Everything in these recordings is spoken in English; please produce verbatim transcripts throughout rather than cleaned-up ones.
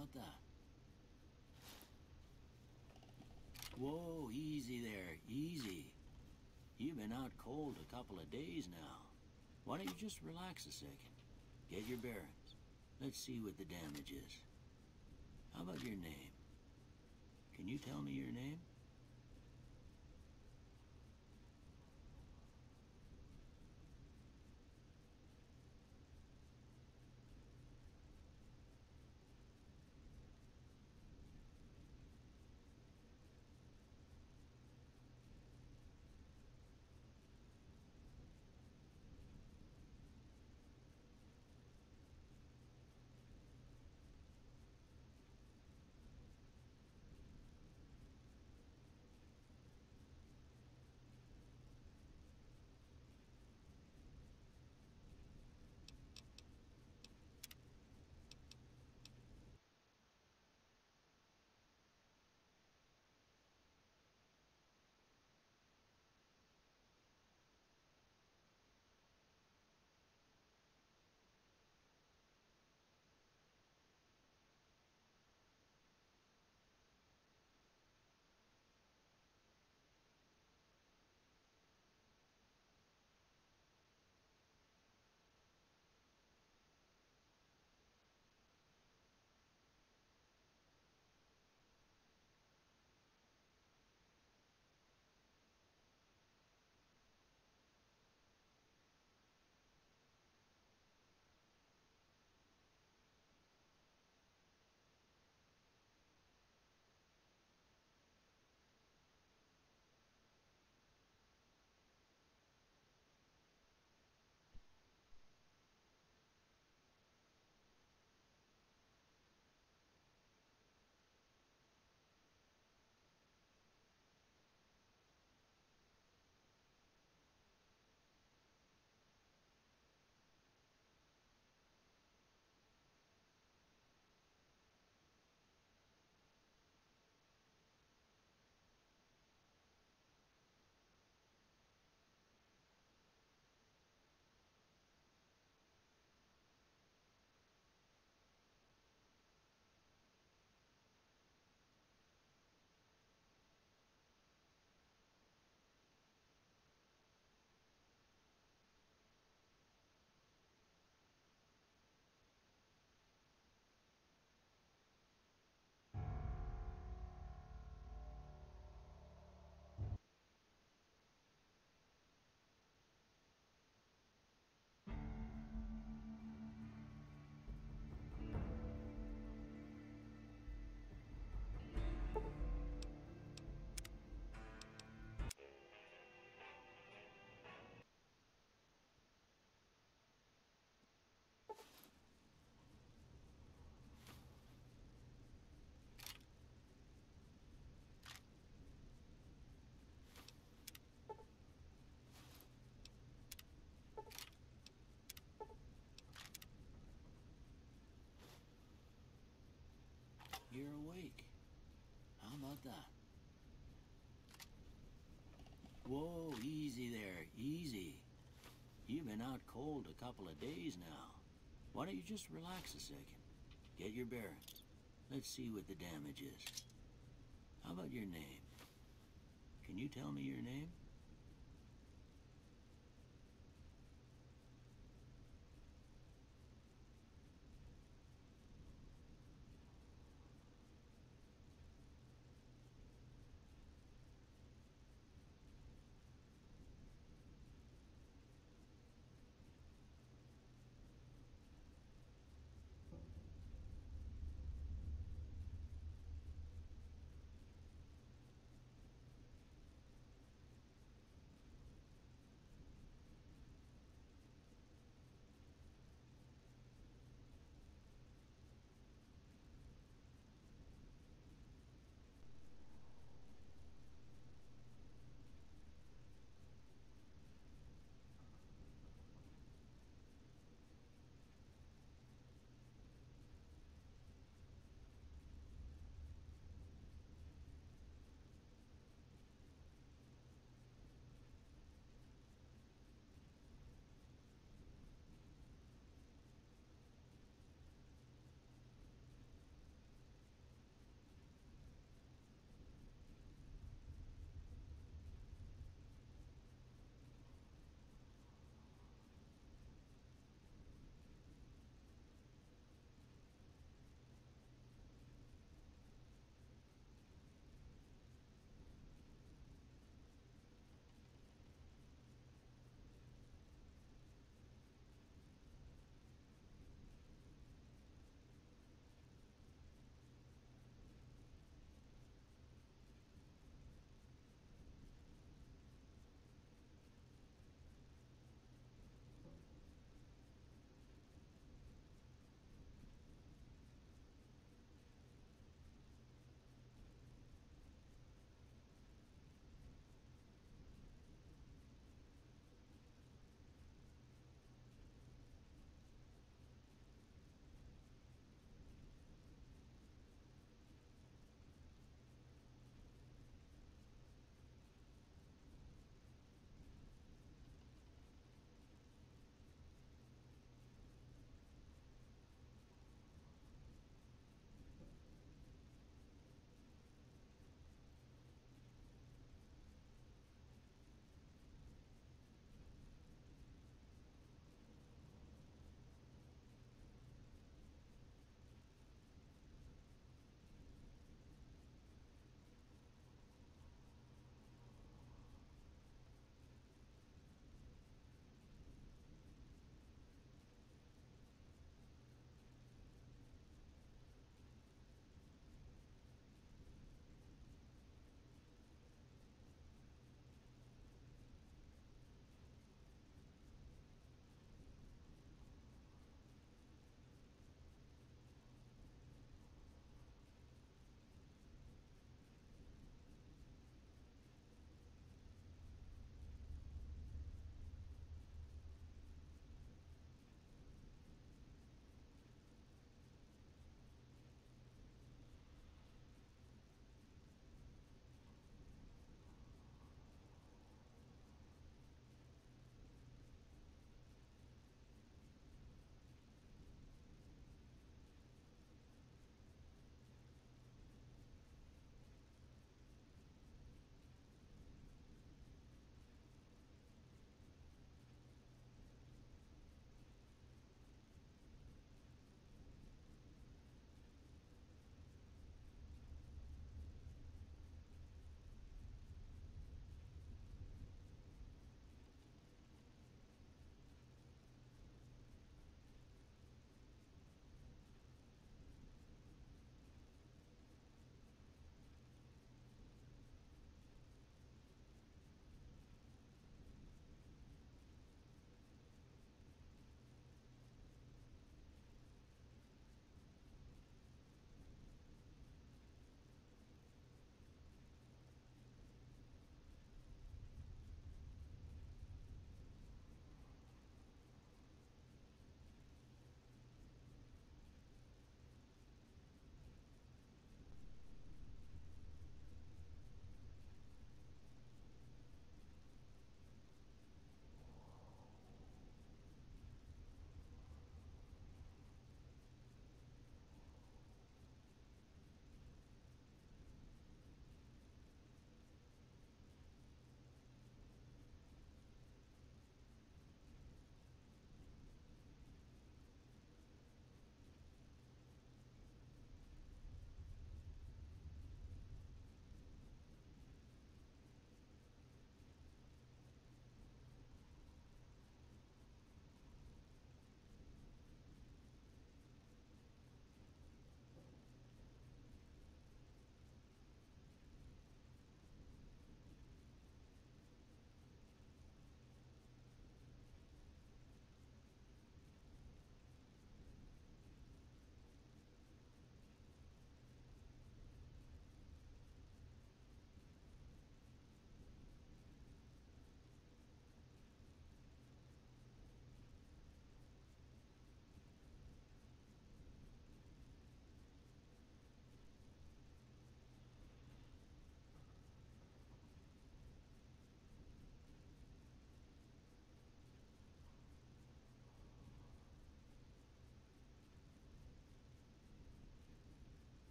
about that? Whoa, easy there, easy. You've been out cold a couple of days now. Why don't you just relax a second? Get your bearings. Let's see what the damage is. How about your name? Can you tell me your name? You're awake. How about that? Whoa, easy there, easy. You've been out cold a couple of days now. Why don't you just relax a second? Get your bearings. Let's see what the damage is. How about your name? Can you tell me your name?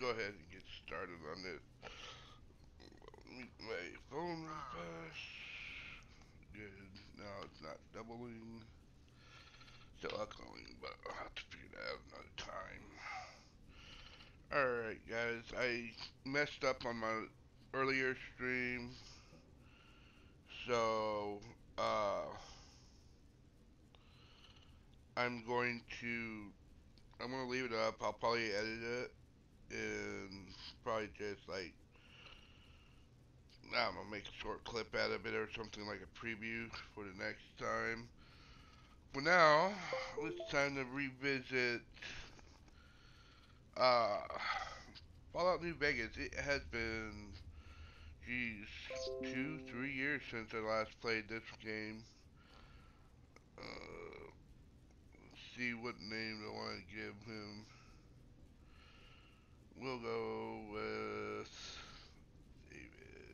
ahead and get started on this. Meet my phone refresh. Good. Now it's not doubling. Still echoing, but I'll have to figure that out another time. Alright, guys. I messed up on my earlier stream. So, uh, I'm going to, I'm going to leave it up. I'll probably edit it and probably just like, I don't know, make a short clip out of it or something like a preview for the next time. For now, it's time to revisit uh, Fallout New Vegas. It has been, geez, two, three years since I last played this game. Uh, let's see what name I want to give him. We'll go with David.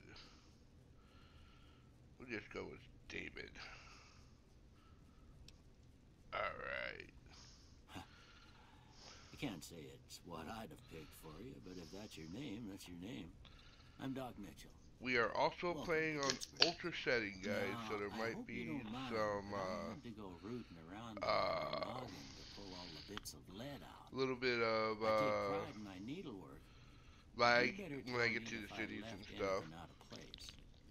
We'll just go with David. Alright. I can't say it's what I'd have picked for you, but if that's your name, that's your name. I'm Doc Mitchell. We are also Welcome playing to on Pittsburgh. ultra setting, guys, Now, so there I might hope be you don't mind, some, but I uh, had to go rooting around uh, the noggin to pull all the bits of lead out. a little bit of, I take uh, pride in my needlework. lag You better when I tell get me to the if I cities left and stuff. anything out of place.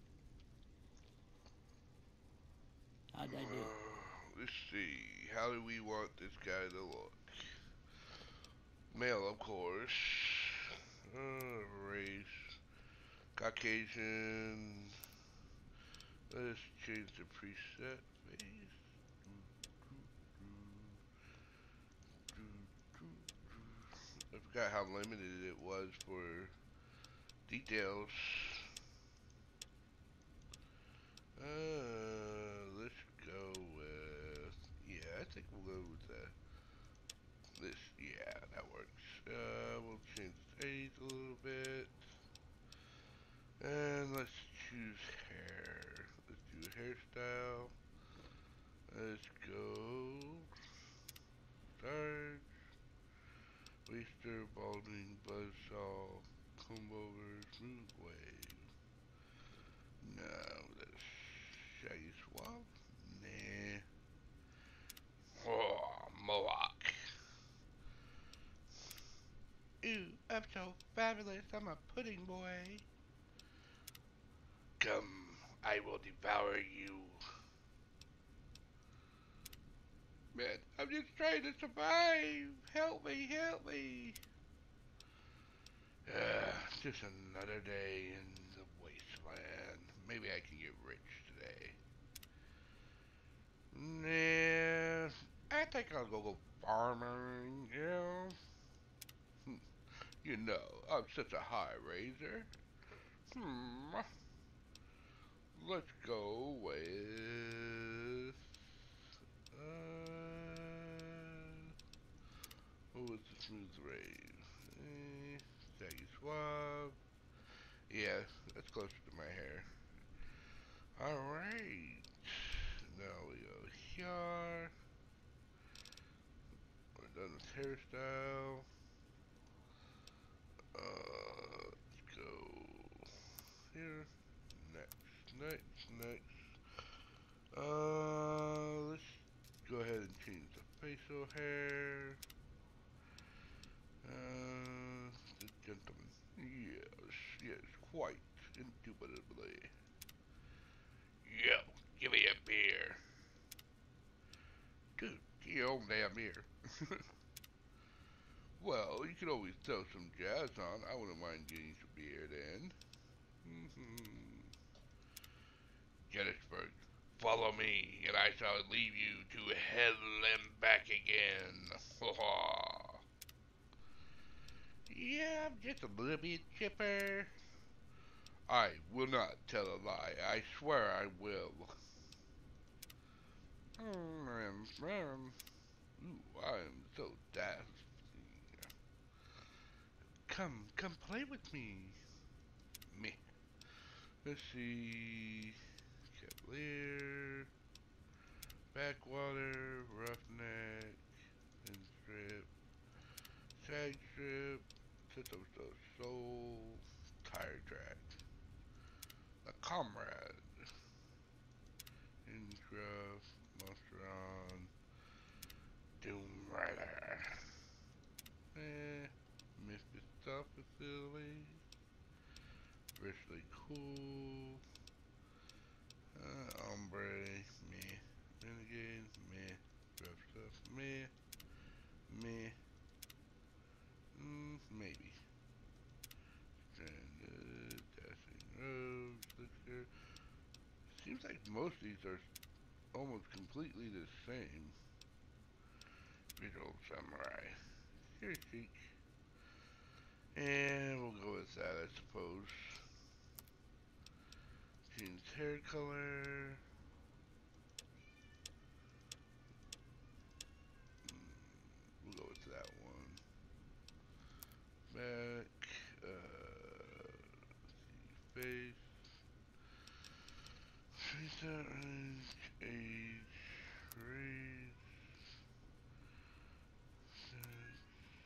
How'd I do? Uh, let's see. How do we want this guy to look? Male, of course. Uh, race. Caucasian. Let's change the preset face. I forgot how limited it was for details. Uh, let's go with, yeah, I think we'll go with that. This, yeah, that works. Uh, we'll change the age a little bit. And let's choose hair. Let's do a hairstyle. Let's go. Sarge. Waster, balding, buzzsaw, comb over, smooth wave. No, that's shaggy swab. Nah. Oh, Mohawk. Ooh, I'm so fabulous. I'm a pudding boy. Come, I will devour you. Man, I'm just trying to survive. Help me, help me. Uh, just another day in the wasteland. Maybe I can get rich today. Nah, I think I'll go go farming, you know? You know, I'm such a high raiser. Hmm. Let's go with... Uh, what was the smooth rave? Eh, Shaggy swab. Yeah, that's closer to my hair. Alright. Now we go here. We're done with hairstyle. Uh, let's go here. Next, next, next. Uh, let's go ahead and change the facial hair. Uh, the gentleman. Yes, yes, quite indubitably. Yo, give me a beer. Dude, get your own damn beer. Well, you could always throw some jazz on. I wouldn't mind getting some beer then. Mm-hmm. Gettysburg, follow me, and I shall leave you to hell and back again. Yeah, I'm just a little bit chipper. I will not tell a lie. I swear I will. Ooh, I am so daft. Come, come play with me. Me. Let's see. Cavalier. Backwater. Roughneck. Pin strip. Sag strip. Set of the soul tire track. A comrade. Incraft, Monsteron, Doom Rider. Eh, Misfit Stuff Facility. Freshly Cool. Uh, Ombre, meh. Renegade, meh. Rough Stuff, meh. Meh. Mm, maybe. Stranded, Dashing Rogues, Liquor. Seems like most of these are almost completely the same. Visual Samurai. Here, Sheik. And we'll go with that, I suppose. Jean's hair color. Mm, we'll go with that one. Back. Uh, see, face. Face that range. Age. Race. Sex.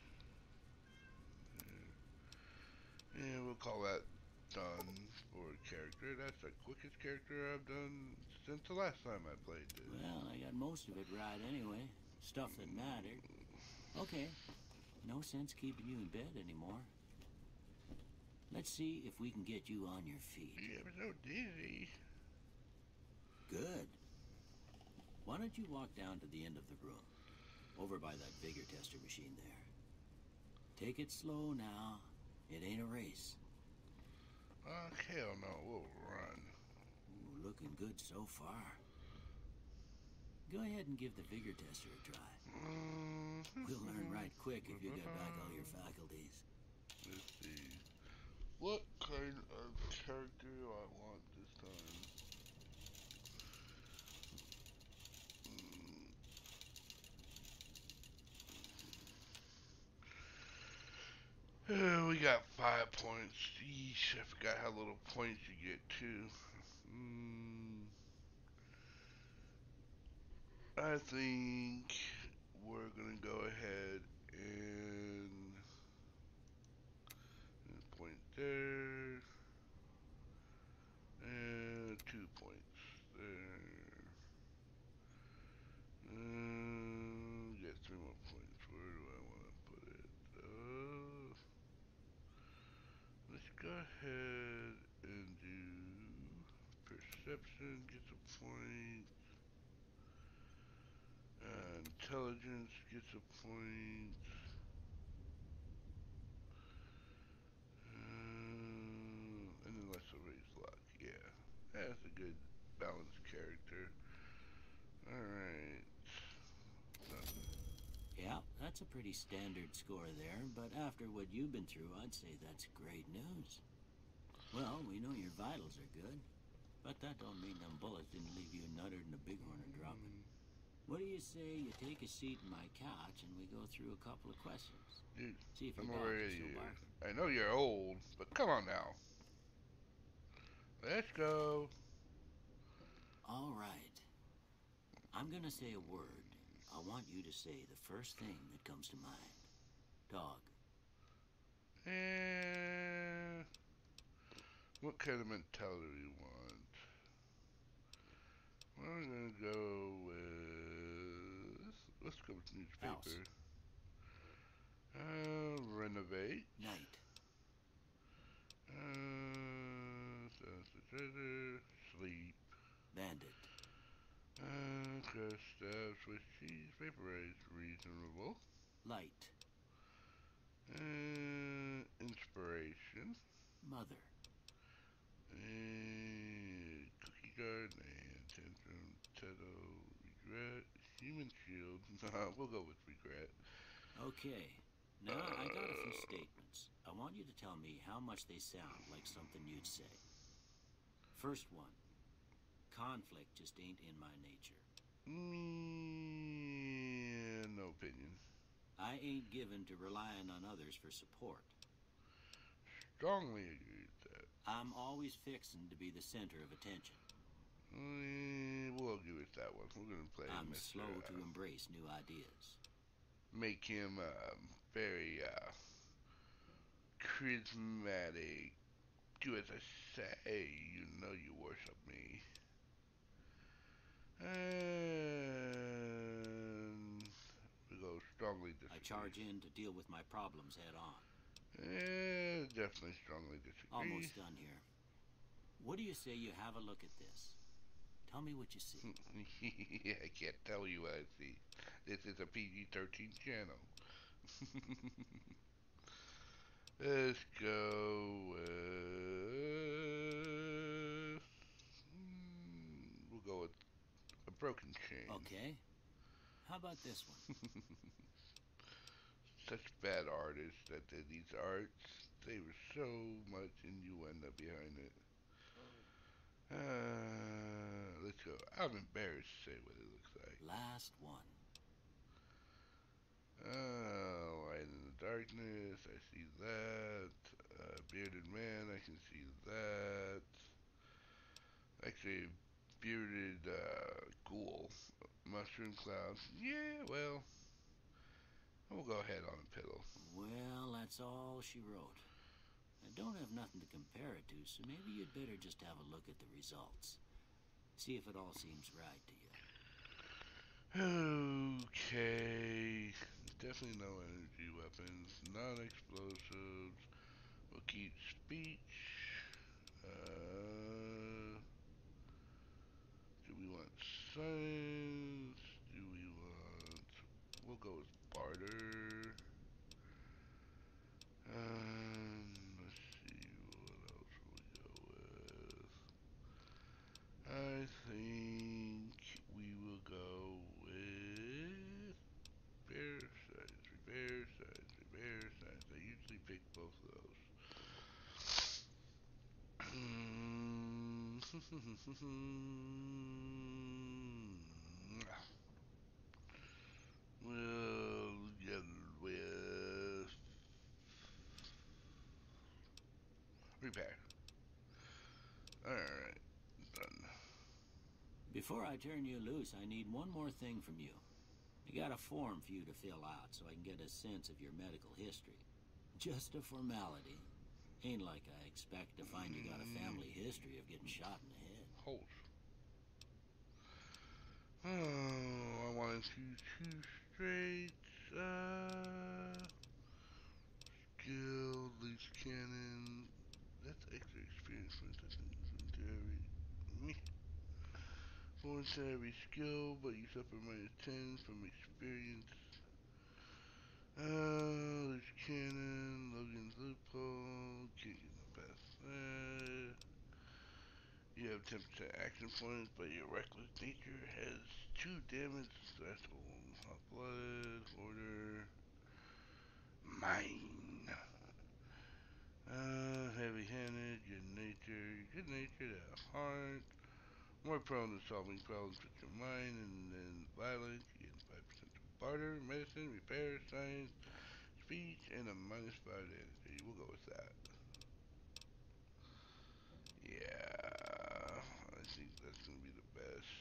And we'll call that done for character. That's the quickest character I've done since the last time I played this. Well, I got most of it right anyway. Stuff that mattered. Okay. No sense keeping you in bed anymore. Let's see if we can get you on your feet. Yeah, but so dizzy. Good. Why don't you walk down to the end of the room? Over by that vigor tester machine there. Take it slow now. It ain't a race. Oh, hell no, we'll run. Ooh, looking good so far. Go ahead and give the vigor tester a try. Mm-hmm. We'll learn right quick if you get back all your faculties. Let's see. What kind of character do I want this time? Mm. Uh, we got five points. Yeesh, I forgot how little points you get too. Mm. I think we're gonna go ahead and, and point there, and two points there. Uh, get three more points. Where do I want to put it? Uh, let's go ahead and do perception. Gets a point. Uh, intelligence gets a point. Uh, and then let's erase luck. Yeah, that's a good balanced character. Alright. Done. Yeah, that's a pretty standard score there, but after what you've been through, I'd say that's great news. Well, we know your vitals are good, but that don't mean them bullets didn't leave you nuttered and a bighorn are dropping. What do you say you take a seat in my couch and we go through a couple of questions? Dude, See if your I'm dog already is still here. barking. I know you're old, but come on now. Let's go. All right. I'm gonna say a word. I want you to say the first thing that comes to mind. Dog. And what kind of mentality do you want? We're gonna go with, let's go with newspaper. House. Uh, renovate. Night. Uh, treasure. Sleep. Bandit. Uh, crust stuff, Swiss cheese, vaporize, reasonable. Light. Uh, inspiration. Mother. And cookie garden and tantrum, tetto, regret, human shield. Nah, we'll go with regret. Okay. Now I got a few statements. I want you to tell me how much they sound like something you'd say. First one. Conflict just ain't in my nature. Mm, no opinion. I ain't given to relying on others for support. Strongly agree with that. I'm always fixin' to be the center of attention. Mm, we'll agree with that one. We're gonna play I'm Mister slow Uh, to embrace new ideas. make him uh, very uh, charismatic. Do as I say. You know you worship me. And we go strongly disagree. I charge in to deal with my problems head on. Eh, definitely strongly disagree. Almost done here. What do you say you have a look at this? Tell me what you see. I can't tell you what I see. This is a P G thirteen channel. Let's go with... We'll go with a broken chain. Okay. How about this one? Such bad artists that did these arts. They were so much innuendo behind it. Uh, let's go. I'm embarrassed to say what it looks like. Last one. Uh, light in the darkness, I see that. Uh, bearded man, I can see that. Actually, bearded uh, ghoul. Mushroom cloud. Yeah, well, we'll go ahead on a piddle. Well, that's all she wrote. I don't have nothing to compare it to, so maybe you'd better just have a look at the results. See if it all seems right to you. Okay. Definitely no energy weapons. Non-explosives. We'll keep speech. Uh, do we want science? Do we want... We'll go with barter. Um, let's see, what else will we go with? I think we will go with repair science, repair science, repair science. I usually pick both of those. We'll get with repair. Alright, done. Before I turn you loose, I need one more thing from you. I got a form for you to fill out so I can get a sense of your medical history. Just a formality. Ain't like I expect to find you got a family history of getting shot in the head. Hold. Oh, I wanted to two straight. Uh, skill, loose cannon. That's extra experience for inventory. Me. Voluntary skill, but you suffer minus ten from experience. Uh, loose cannon, Logan's loophole. Can't get no past that. You have ten percent action points, but your reckless nature has two damage thresholds. Hot blood, order, mine. Uh, heavy-handed, good nature, good natured at heart. More prone to solving problems with your mind and then violence. You get five percent to barter, medicine, repair, science, speech, and a minus five to energy. We'll go with that. Yeah, I think that's gonna be the best.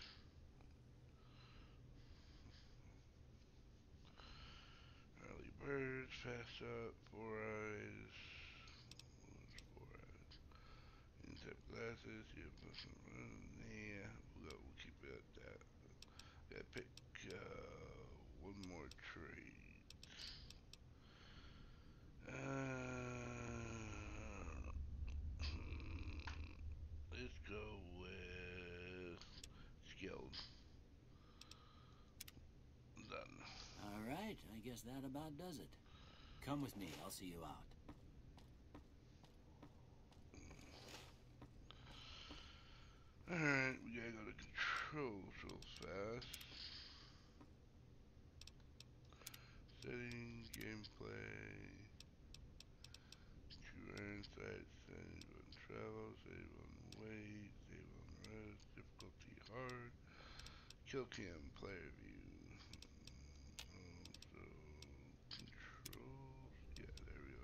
Early birds, fast up, four eyes. What's four eyes? In-type glasses, you have nothing. Yeah, we'll, go, we'll keep it at that. Gotta pick uh, one more trade. Uh, let's go with skilled. Done. All right, I guess that about does it. Come with me, I'll see you out. Alright, we gotta go to controls real fast. Settings, gameplay. True insight, save on travel, save on weight, save on rest, difficulty hard. Kill cam, player view. Um, so, controls, yeah, there we go.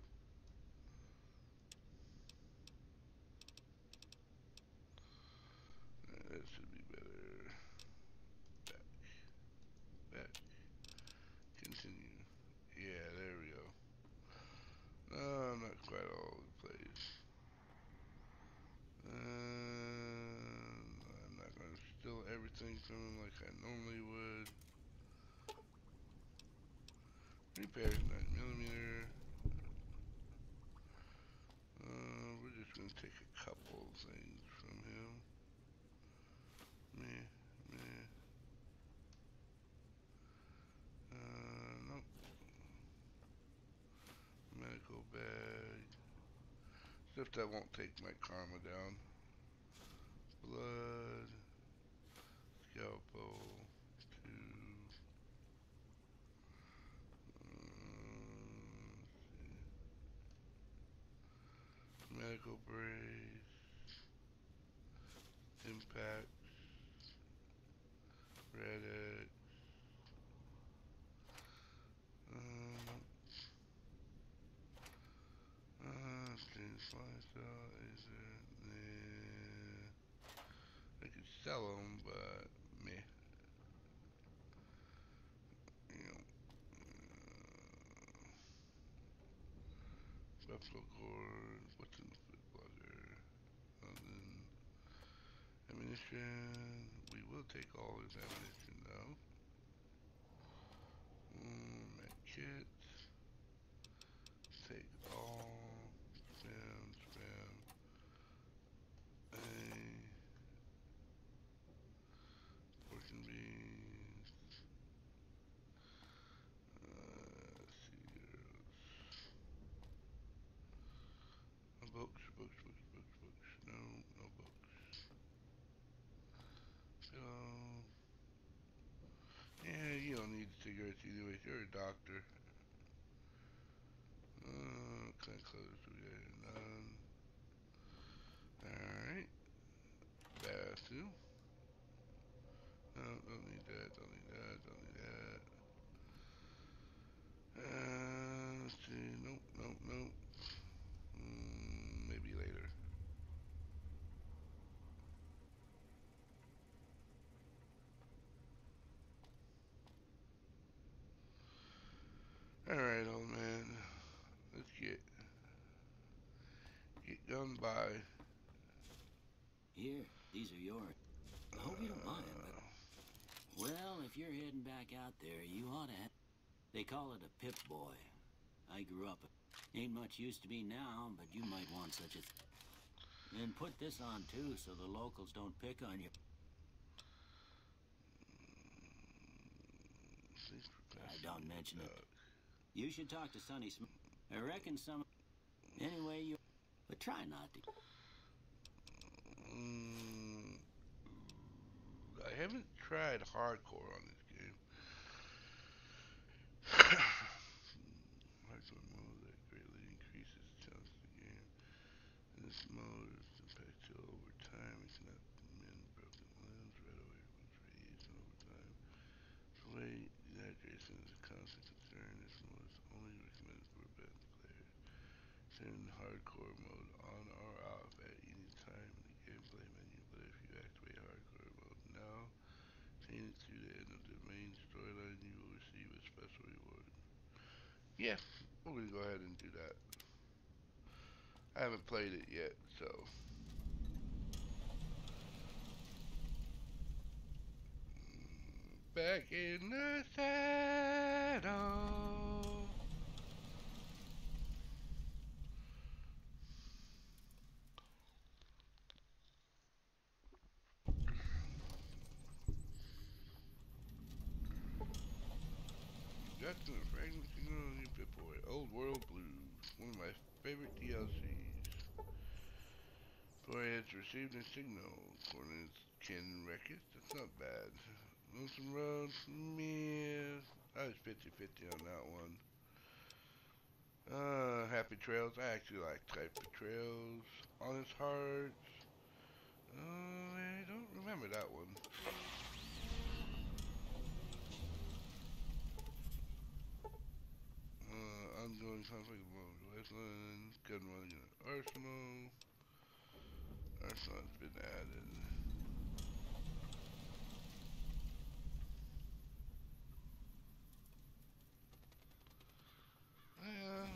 Uh, that should be better. Back, back, continue. Yeah, there we go. No, I'm not things from him like I normally would. Repairs nine millimeter. Uh, we're just gonna take a couple things from him. Meh, meh. Uh, nope. Medical bag. Stuff that won't take my karma down. Blood. Scalpel. Two. Um, medical brace. Impact. Reddit. Um, uh, James lifestyle. Is it? Nah. I could sell them, but meh. You know. Uh, Buffalo gourd. What's in the food blogger? Nothing. Ammunition. We will take all his ammunition though. Mm, med kit. Take all. Spam, spam. A. Pork and beans. Uh, cereals. Uh, books, books, books, books, books. No, no books. Pillow. Yeah, you don't need cigarettes anyway. You're a doctor. Uh, kind of clothes we got here? None. Alright. Bathroom. No, don't need that, don't need that, don't need that. Uh, let's see. Nope, nope, nope. Mm, maybe later. Alright, old man. Let's get get gone by. Here, these are yours. I hope you don't mind, but... Well, if you're heading back out there, you ought to have... They call it a pip boy. I grew up... Ain't much use to me now, but you might want such a... Th and put this on, too, so the locals don't pick on you. I don't mention it. You should talk to Sonny Smith. I reckon some... Anyway, you... But try not to... Mm, I haven't tried hardcore on this game. Hardcore mode that greatly increases the challenge of the game. In this mode, if the impact kill over time, it cannot mend broken limbs right away with radiation over time. So weight dehydration is a constant concern. This mode is only recommended for advanced players. Turn hardcore mode on or off at any time in the gameplay menu, but if you activate hardcore mode now, change it to the end of the main storyline, you will receive a special reward. Yeah, we're gonna go ahead and do that. I haven't played it yet, so. Back in the saddle. Got the fragment signal on your Pip Boy. Old World Blues, one of my favorite D L Cs. Boy has received a signal. Coordinates can wreck it. That's not bad. Lonesome Road, meh. I was fifty fifty on that one. Uh, Happy Trails. I actually like Happy Trails. Honest Hearts. Uh, I don't remember that one. Uh, ongoing conflict among Westland, gun running in Arsenal. Arsenal's been added. Well,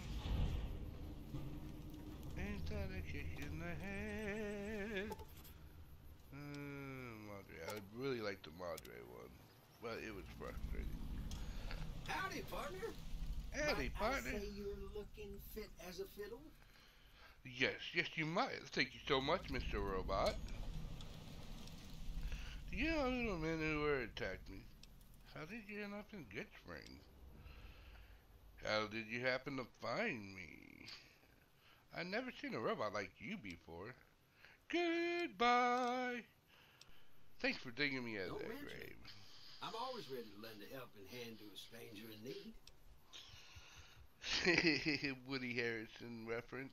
ain't that a kick in the head? Uh, Madre, I really like the Madre one, but it was frustrating. Howdy, partner. Howdy, Might I partner. say you're looking fit as a fiddle? Yes, yes, you might. Thank you so much, Mister Robot. Do you know little men who were attacked me? How did you end up in Good Spring? How did you happen to find me? I've never seen a robot like you before. Goodbye. Thanks for digging me out of Don't that mention it. grave. I'm always ready to lend a helping hand to a stranger in need. Woody Harrelson reference.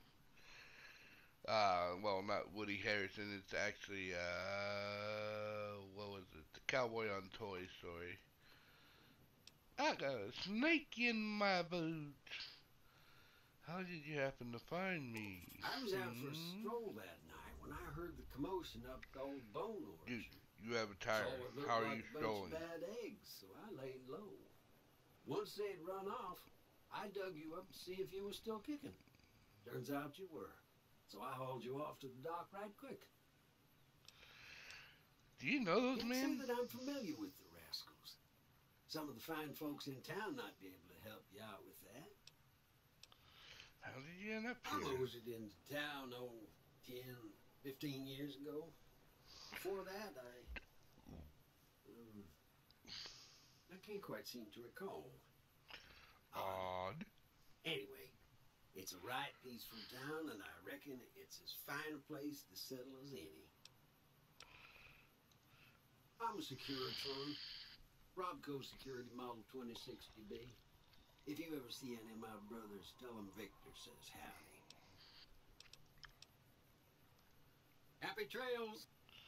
Uh, well, not Woody Harrelson. It's actually, uh, what was it? The cowboy on Toy Story. I got a snake in my boot. How did you happen to find me? I was out for a Hmm? stroll that night when I heard the commotion up the old bone Dude, orchard. you have a tire. Saw what looked How are like you a bunch strolling? of bad eggs, so I laid low. Once they had run off, I dug you up to see if you were still kicking. Turns out you were. So I hauled you off to the dock right quick. Do you know those Can't men? say that I'm familiar with the rascals. Some of the fine folks in town might be able to help you out with that. How did you end up I here? moseyed into town, oh, ten, fifteen years ago. Before that, I... Um, I can't quite seem to recall. Odd. Anyway, it's a right peaceful town, and I reckon it's as fine a place to settle as any. I'm a Securitron. Robco Security Model twenty sixty B. If you ever see any of my brothers, tell them Victor says howdy. Happy trails!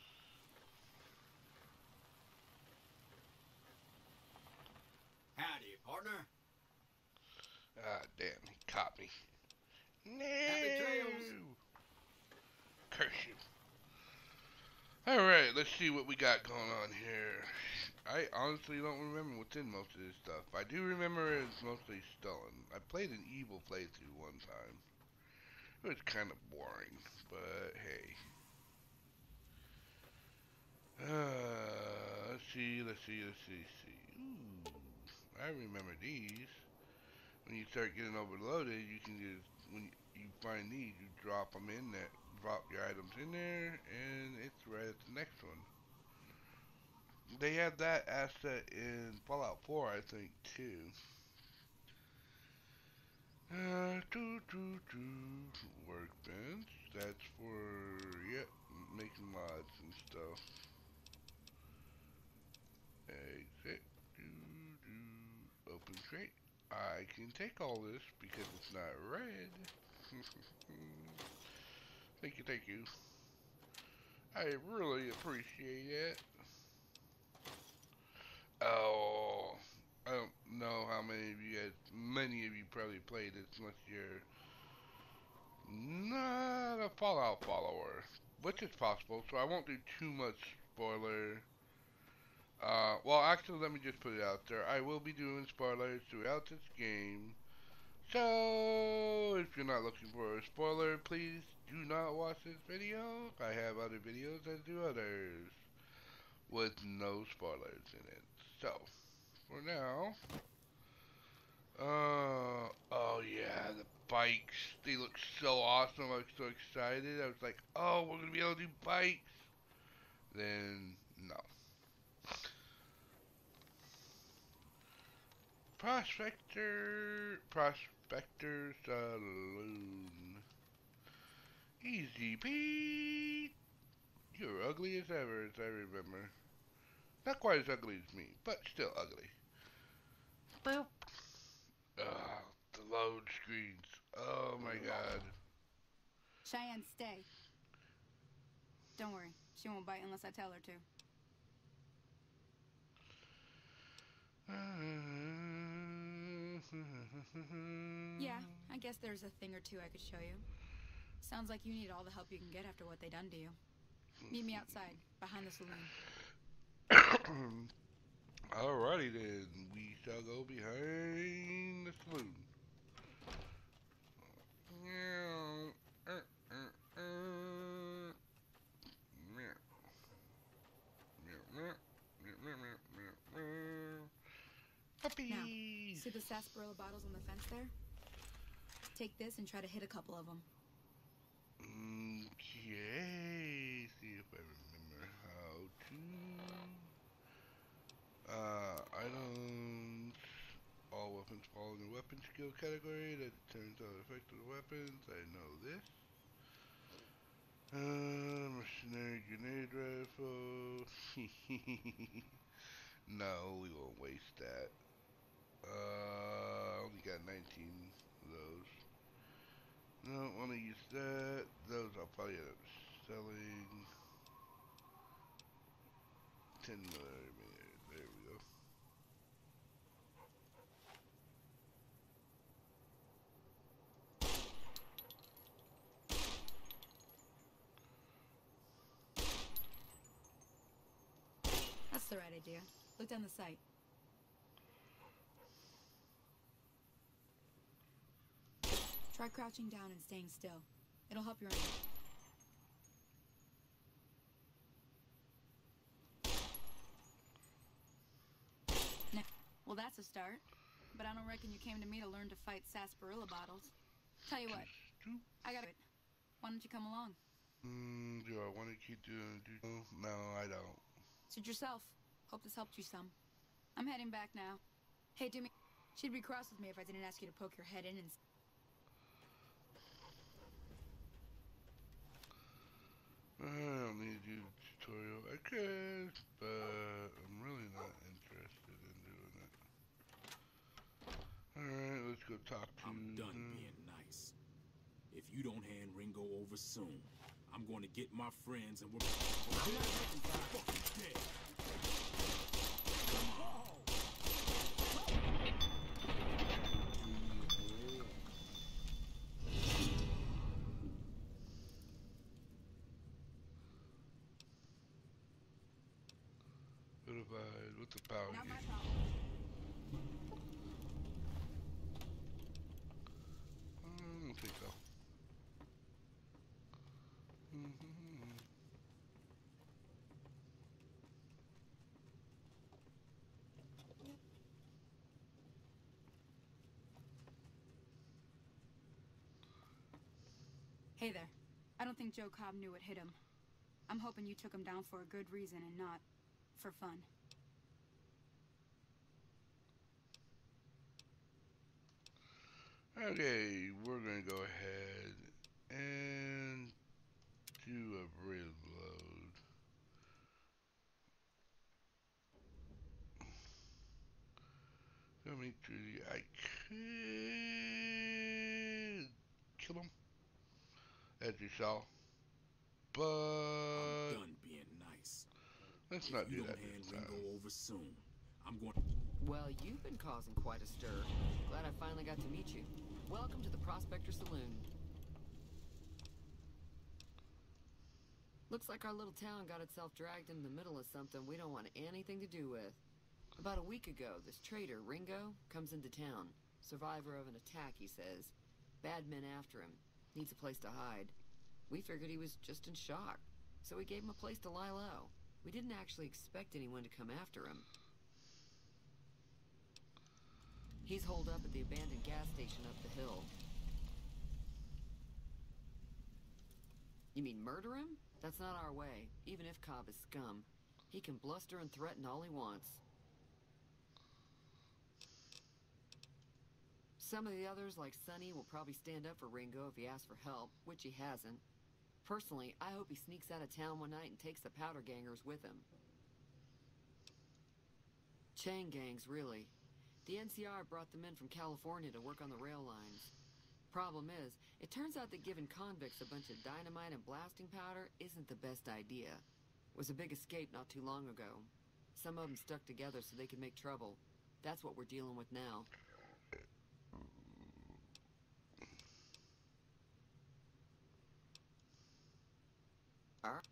Howdy, partner. Ah, damn, he caught me. No! Happy trails. Curse you. Alright, let's see what we got going on here. I honestly don't remember what's in most of this stuff. I do remember it's mostly stolen. I played an evil playthrough one time. It was kind of boring, but hey. Uh, let's see, let's see, let's see, let's see. Ooh, I remember these. When you start getting overloaded, you can just, when you find these, you drop them in there, drop your items in there, and it's right at the next one. They had that asset in Fallout four, I think, too. Uh, doo, doo, doo. Workbench. That's for, yep, making mods and stuff. Exit. Doo, doo. Open crate. I can take all this because it's not red. Thank you, thank you. I really appreciate it. Oh, I don't know how many of you guys, many of you probably played this unless you're not a Fallout follower, which is possible, so I won't do too much spoiler. Uh, well, actually, let me just put it out there. I will be doing spoilers throughout this game. So, if you're not looking for a spoiler, please do not watch this video. I have other videos that do others with no spoilers in it. So, for now, uh, oh yeah, the bikes, they look so awesome. I was so excited. I was like, oh, we're gonna be able to do bikes. Then, no. Prospector, Prospector Saloon. Easy Pete. You're ugly as ever, as I remember. Not quite as ugly as me, but still ugly. Boop. Ugh, the load screens. Oh my god. Cheyenne, stay. Don't worry. She won't bite unless I tell her to. Yeah, I guess there's a thing or two I could show you. Sounds like you need all the help you can get after what they done to you. Meet me outside, behind the saloon. Alrighty then, we shall go behind the saloon. Now, see the sarsaparilla bottles on the fence there? Take this and try to hit a couple of them. Okay, see if I remember how to. Uh, items. All weapons fall in the weapon skill category. That determines how effective the weapons. I know this. Uh, mercenary grenade rifle. No, we won't waste that. Uh, only got nineteen of those. Don't want to use that. Those I'll probably end up selling. ten millimeters. There we go. That's the right idea. Look down the sight. Try crouching down and staying still. It'll help your aim. Now, well, that's a start. But I don't reckon you came to me to learn to fight sarsaparilla bottles. Tell you what, I got it. Why don't you come along? Mm, do I want to keep doing? Do, no, I don't. Suit yourself. Hope this helped you some. I'm heading back now. Hey, do me. She'd be cross with me if I didn't ask you to poke your head in and. I don't need to do the tutorial. I could, but I'm really not interested in doing it. Alright, let's go talk to... I'm done being nice. If you don't hand Ringo over soon, I'm going to get my friends and we're... I'm not getting fucking dead. Come on! Notified with the power. Not my gauge. problem. I don't think so. Mm-hmm. Hey there. I don't think Joe Cobb knew what hit him. I'm hoping you took him down for a good reason and not for fun. Okay, we're gonna go ahead and do a reload. Let me do the. I could kill him, as you saw, but I'm done being nice. let's If not you do don't that hand this time. Ringo over soon, I'm going. Well, you've been causing quite a stir. Glad I finally got to meet you. Welcome to the Prospector Saloon. Looks like our little town got itself dragged into the middle of something we don't want anything to do with. About a week ago, this traitor, Ringo, comes into town. Survivor of an attack, he says. Bad men after him. Needs a place to hide. We figured he was just in shock, so we gave him a place to lie low. We didn't actually expect anyone to come after him. He's holed up at the abandoned gas station up the hill. You mean murder him? That's not our way, even if Cobb is scum. He can bluster and threaten all he wants. Some of the others, like Sonny, will probably stand up for Ringo if he asks for help, which he hasn't. Personally, I hope he sneaks out of town one night and takes the powder gangers with him. Chain gangs, really. The N C R brought them in from California to work on the rail lines. Problem is, it turns out that giving convicts a bunch of dynamite and blasting powder isn't the best idea. It was a big escape not too long ago. Some of them stuck together so they could make trouble. That's what we're dealing with now. Alright.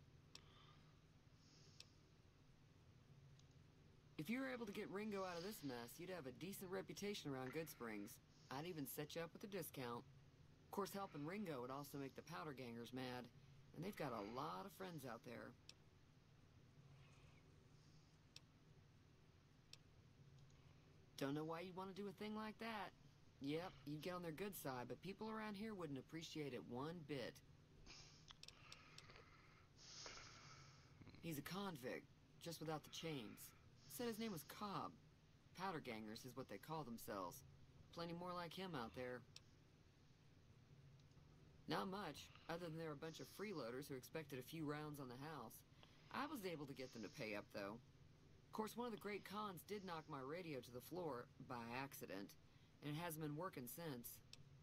If you were able to get Ringo out of this mess, you'd have a decent reputation around Goodsprings. I'd even set you up with a discount. Of course, helping Ringo would also make the powder gangers mad, and they've got a lot of friends out there. Don't know why you'd want to do a thing like that. Yep, you'd get on their good side, but people around here wouldn't appreciate it one bit. He's a convict, just without the chains. Said his name was Cobb. Powder gangers is what they call themselves. Plenty more like him out there. Not much, other than they're a bunch of freeloaders who expected a few rounds on the house. I was able to get them to pay up, though. Of course, one of the great cons did knock my radio to the floor, by accident, and it hasn't been working since.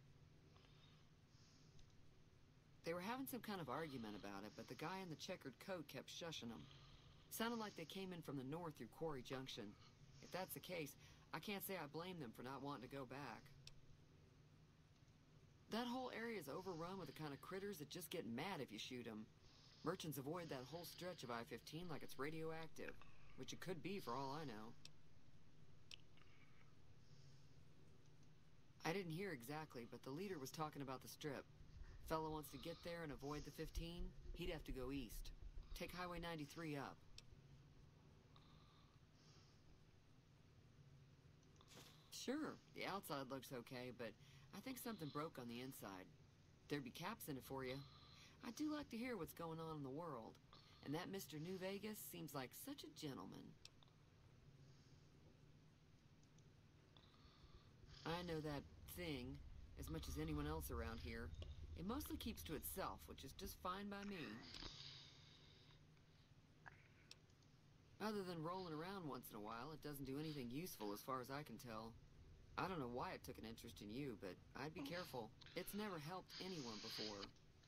They were having some kind of argument about it, but the guy in the checkered coat kept shushing them. Sounded like they came in from the north through Quarry Junction. If that's the case, I can't say I blame them for not wanting to go back. That whole area is overrun with the kind of critters that just get mad if you shoot them. Merchants avoid that whole stretch of I fifteen like it's radioactive, which it could be for all I know. I didn't hear exactly, but the leader was talking about the strip. Fellow wants to get there and avoid the fifteen, he'd have to go east. Take Highway ninety-three up. Sure, the outside looks okay, but I think something broke on the inside. There'd be caps in it for you. I do like to hear what's going on in the world, and that Mister New Vegas seems like such a gentleman. I know that thing as much as anyone else around here. It mostly keeps to itself, which is just fine by me. Other than rolling around once in a while, it doesn't do anything useful as far as I can tell. I don't know why it took an interest in you, but I'd be careful. It's never helped anyone before.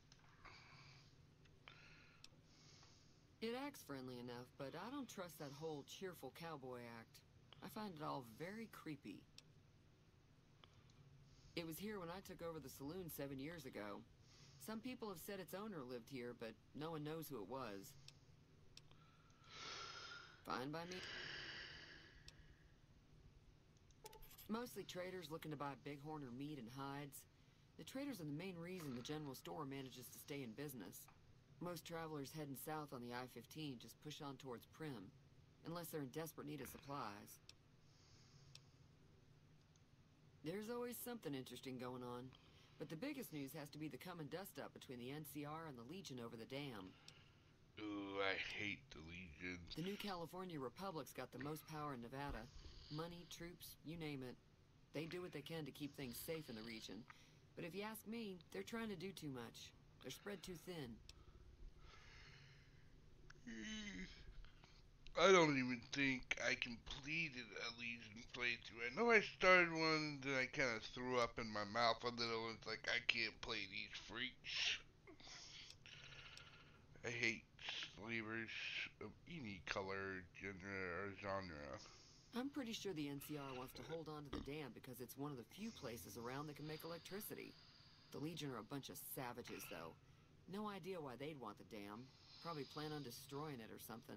It acts friendly enough, but I don't trust that whole cheerful cowboy act. I find it all very creepy. It was here when I took over the saloon seven years ago. Some people have said its owner lived here, but no one knows who it was. Fine by me. Mostly traders looking to buy bighorn or meat and hides. The traders are the main reason the general store manages to stay in business. Most travelers heading south on the I fifteen just push on towards Prim, unless they're in desperate need of supplies. There's always something interesting going on, but the biggest news has to be the coming dust-up between the N C R and the Legion over the dam. Ooh, I hate the Legion. The new California Republic's got the most power in Nevada. Money, troops, you name it. They do what they can to keep things safe in the region. But if you ask me, they're trying to do too much. They're spread too thin. I don't even think I completed a Legion playthrough. I know I started one, then I kind of threw up in my mouth a little. It's like, I can't play these freaks. I hate slavers of any color, genre, or genre. I'm pretty sure the N C R wants to hold on to the dam because it's one of the few places around that can make electricity. The Legion are a bunch of savages, though. No idea why they'd want the dam. Probably plan on destroying it or something.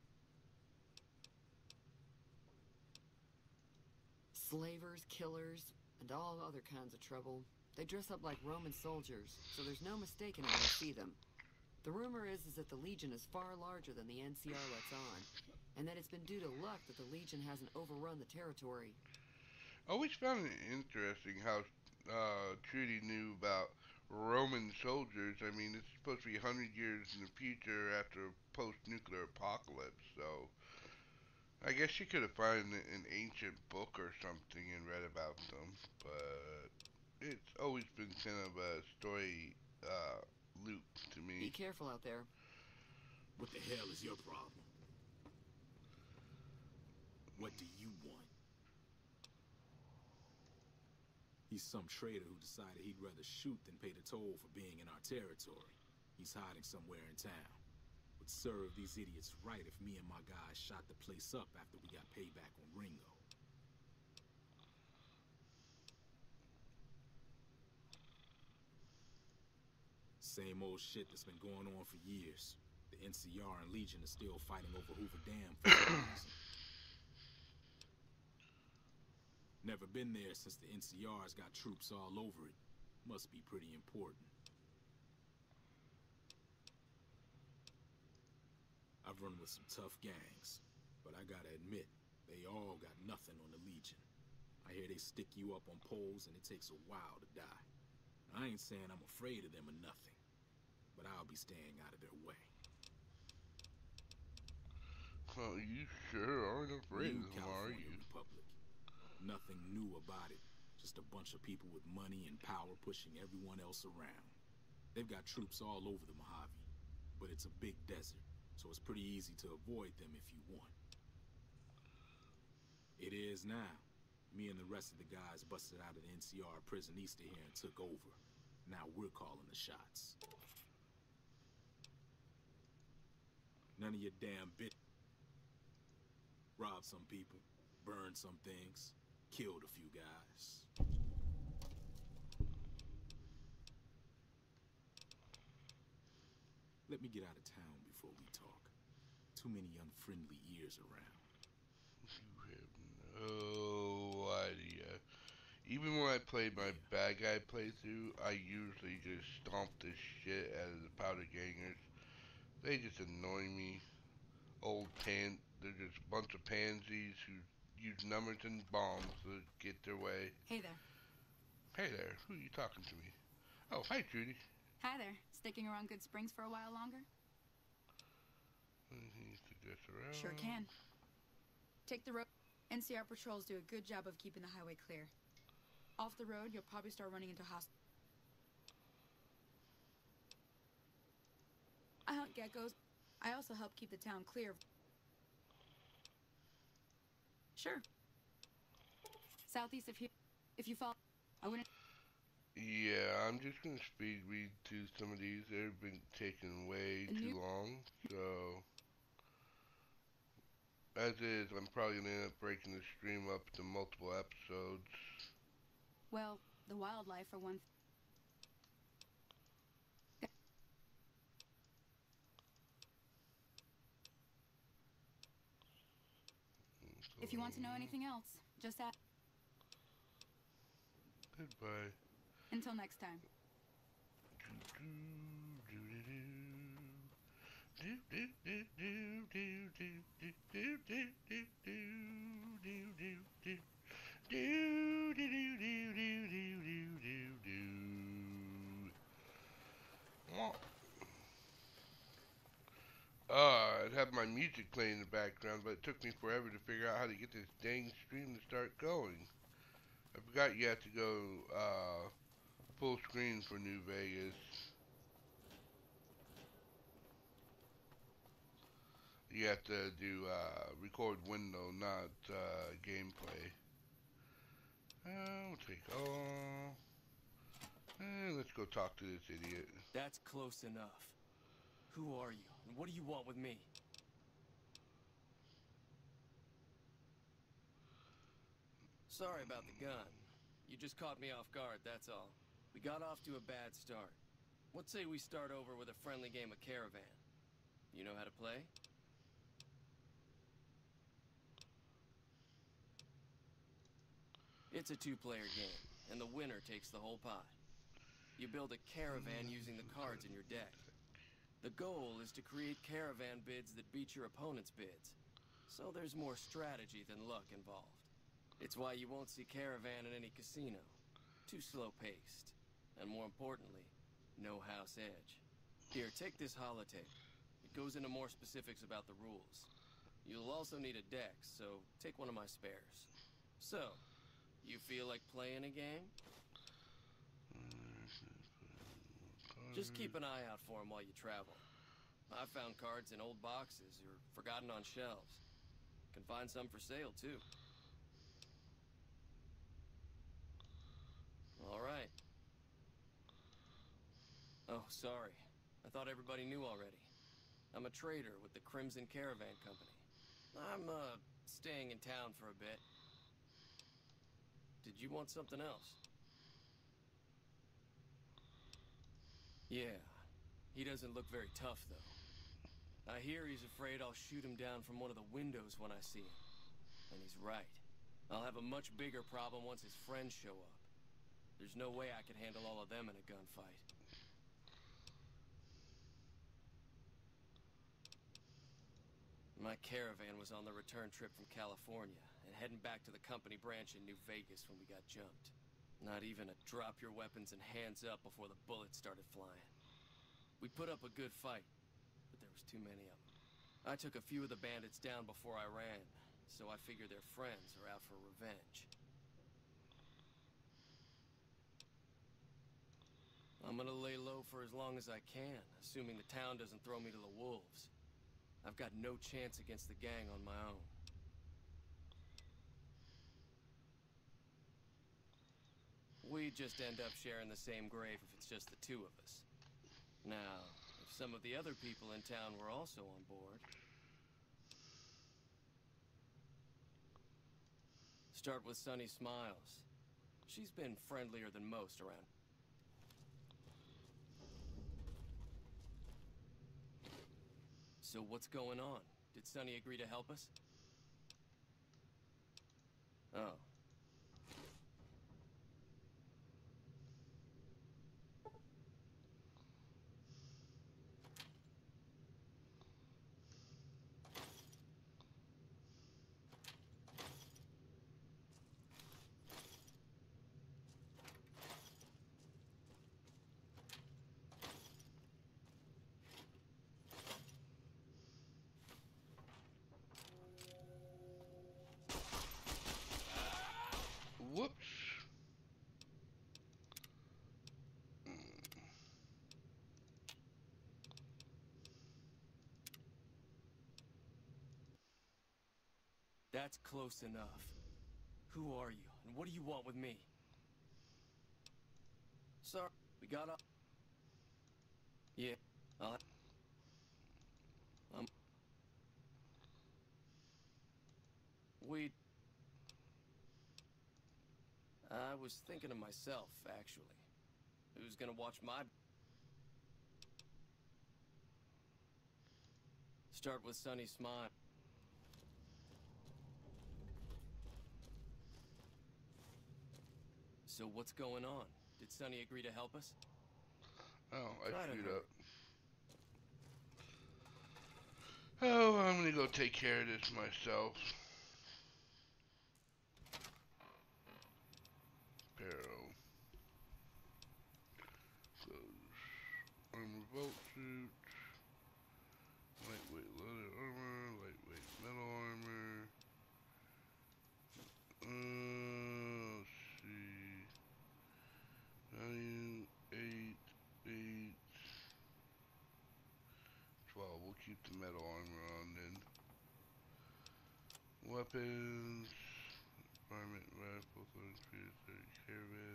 Slavers, killers, and all other kinds of trouble. They dress up like Roman soldiers, so there's no mistaking it when you see them. The rumor is, is that the Legion is far larger than the N C R lets on, and that it's been due to luck that the Legion hasn't overrun the territory. I always found it interesting how uh, Trudy knew about Roman soldiers. I mean, it's supposed to be one hundred years in the future after a post-nuclear apocalypse, so I guess she could have found an ancient book or something and read about them, but it's always been kind of a story uh, loop to me. Be careful out there. What the hell is your problem? What do you want? He's some trader who decided he'd rather shoot than pay the toll for being in our territory. He's hiding somewhere in town. Would serve these idiots right if me and my guys shot the place up after we got payback on Ringo. Same old shit that's been going on for years. The N C R and Legion are still fighting over Hoover Dam for some reason. Never been there since the N C R's got troops all over it. Must be pretty important. I've run with some tough gangs, but I gotta admit, they all got nothing on the Legion. I hear they stick you up on poles and it takes a while to die. I ain't saying I'm afraid of them or nothing, but I'll be staying out of their way. Oh, you sure aren't afraid New of them, are California you? Republic. Nothing new about it. Just a bunch of people with money and power pushing everyone else around. They've got troops all over the Mojave, but it's a big desert, so it's pretty easy to avoid them if you want. It is now. Me and the rest of the guys busted out of the N C R prison east of here and took over. Now we're calling the shots. None of your damn bit. Robbed some people, burned some things, killed a few guys. Let me get out of town before we talk. Too many unfriendly ears around. You have no idea. Even when I played my Yeah. bad guy playthrough, I usually just stomp the shit out of the powder gangers. They just annoy me. Old pan, they're just a bunch of pansies who use numbers and bombs to get their way. Hey there. Hey there, who are you talking to me? Oh, hi, Judy. Hi there. Sticking around Good Springs for a while longer? Anything you suggest around? Sure can. Take the road. N C R patrols do a good job of keeping the highway clear. Off the road, you'll probably start running into hostiles. I hunt geckos. I also help keep the town clear of... Sure. Southeast of here. If you fall, I wouldn't... Yeah, I'm just gonna speed read through some of these. They've been taking way The too new- long, so... As is, I'm probably gonna end up breaking the stream up into multiple episodes. Well, the wildlife for one... If you want to know anything else, just ask. Goodbye. Until next time. Uh, I'd have my music playing in the background, but it took me forever to figure out how to get this dang stream to start going. I forgot you have to go uh, full screen for New Vegas. You have to do uh, record window, not uh, gameplay. Uh, we'll take all. And let's go talk to this idiot. That's close enough. Who are you, and what do you want with me? Sorry about the gun. You just caught me off guard, that's all. We got off to a bad start. What say we start over with a friendly game of Caravan? You know how to play? It's a two-player game, and the winner takes the whole pot. You build a caravan using the cards in your deck. The goal is to create caravan bids that beat your opponent's bids. So there's more strategy than luck involved. It's why you won't see Caravan in any casino. Too slow-paced. And more importantly, no house edge. Here, take this holotape. It goes into more specifics about the rules. You'll also need a deck, so take one of my spares. So, you feel like playing a game? Just keep an eye out for them while you travel. I've found cards in old boxes or forgotten on shelves. Can find some for sale, too. All right. Oh, sorry. I thought everybody knew already. I'm a trader with the Crimson Caravan Company. I'm, uh, staying in town for a bit. Did you want something else? Yeah. He doesn't look very tough, though. I hear he's afraid I'll shoot him down from one of the windows when I see him. And he's right. I'll have a much bigger problem once his friends show up. There's no way I could handle all of them in a gunfight. My caravan was on the return trip from California, and heading back to the company branch in New Vegas when we got jumped. Not even a drop your weapons and hands up before the bullets started flying. We put up a good fight, but there was too many of them. I took a few of the bandits down before I ran, so I figure their friends are out for revenge. I'm gonna lay low for as long as I can, assuming the town doesn't throw me to the wolves. I've got no chance against the gang on my own. We just end up sharing the same grave if it's just the two of us. Now, if some of the other people in town were also on board... Start with Sunny Smiles. She's been friendlier than most around. So what's going on? Did Sunny agree to help us? Oh. Whoops. That's close enough. Who are you, and what do you want with me? Sorry, we got up. Yeah, I'll... Um... We... I was thinking of myself, actually. Who's gonna watch my... Start with Sunny Smile. So what's going on? Did Sunny agree to help us? Oh, I Try to screwed hurry. up. Oh, I'm gonna go take care of this myself. Barrel. So, armor bolt suit. Lightweight leather armor. Lightweight metal armor. Uh, let's see. Nine, eight, eight. Twelve. We'll keep the metal armor on then. Weapons. Varmint rifle. thirty caravan.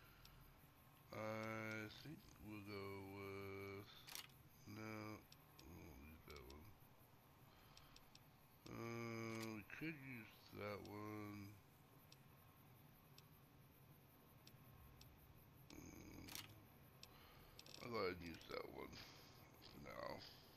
I think we'll go with. No. We won't use that one. Uh, we could use that one. Mm, I'll go ahead and use that one for now.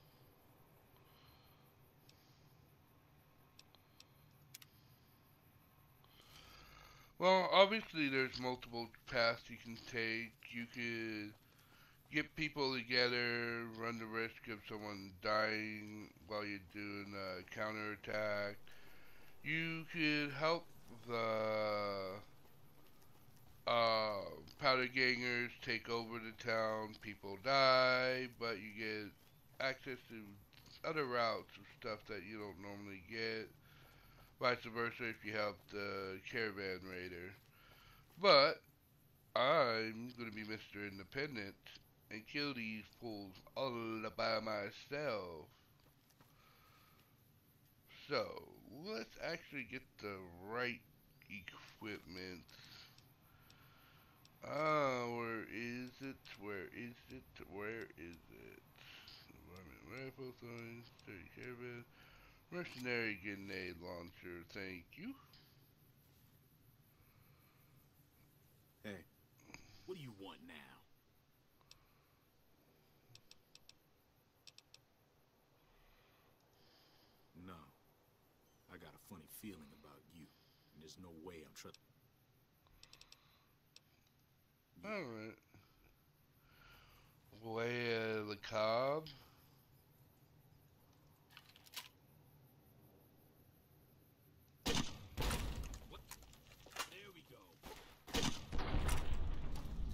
Well, obviously there's multiple paths you can take. You could get people together, run the risk of someone dying while you're doing a counterattack. You could help the uh, powder gangers take over the town. People die, but you get access to other routes of stuff that you don't normally get. Vice versa if you help the caravan raider. But I'm going to be Mister Independent and kill these fools all by myself. So, let's actually get the right equipment. Ah, where is it? Where is it? Where is it? Environment rifle signs, thirty caravan. Mercenary grenade launcher, thank you. Hey, what do you want now? No. I got a funny feeling about you, and there's no way I'm trusting. Alright. Way uh, the cob.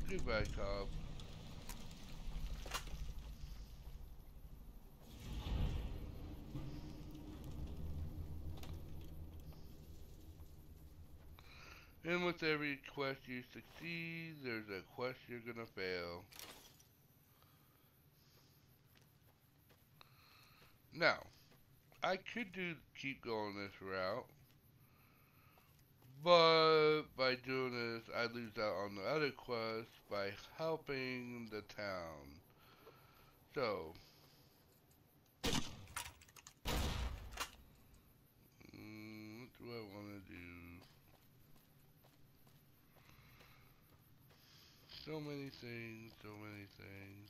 Goodbye, Cobb. And with every quest you succeed, there's a quest you're gonna fail. Now, I could do keep going this route, but by doing this, I lose out on the other quest by helping the town. So, mm, what do I want to do? So many things, so many things.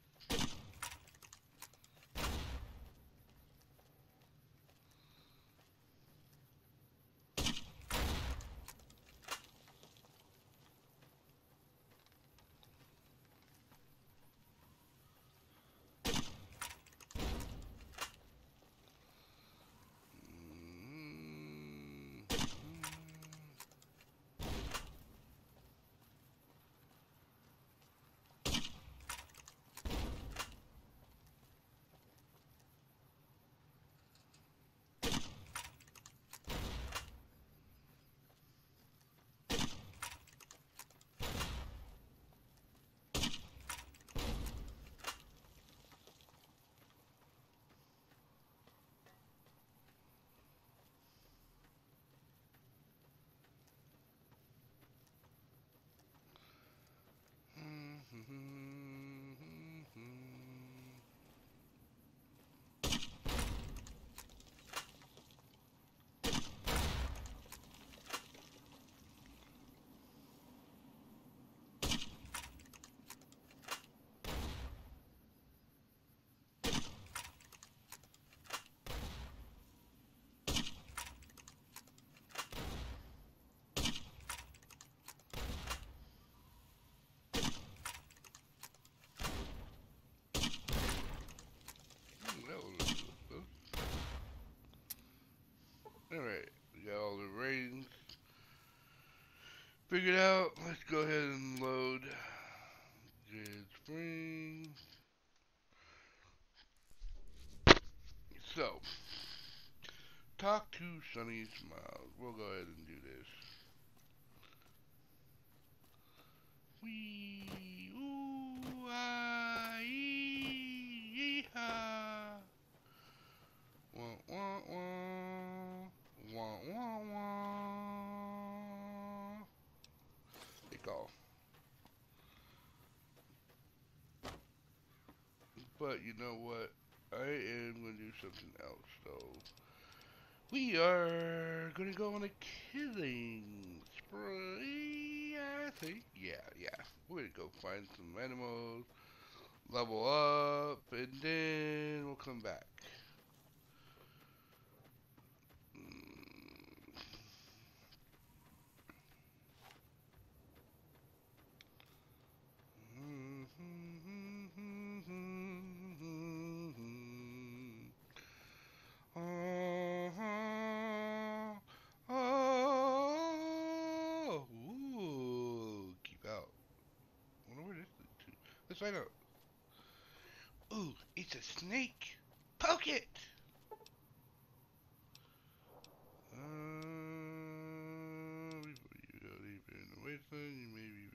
Alright, we got all the ratings figured out. Let's go ahead and load Good Springs. So, talk to Sunny Smiles. We'll go ahead and do this. Wee, ooh, ah, ee, yee-haw. Wah, wah, wah. Wah, wah, wah. Take off. But you know what? I am going to do something else. So, we are going to go on a killing spree, I think. Yeah, yeah. We're going to go find some animals, level up, and then we'll come back. Oh, ooh, keep out. I wonder where this leads to. Let's find out. Ooh, it's a snake. Poke it. Uh, before you go deeper in the wasteland, you may be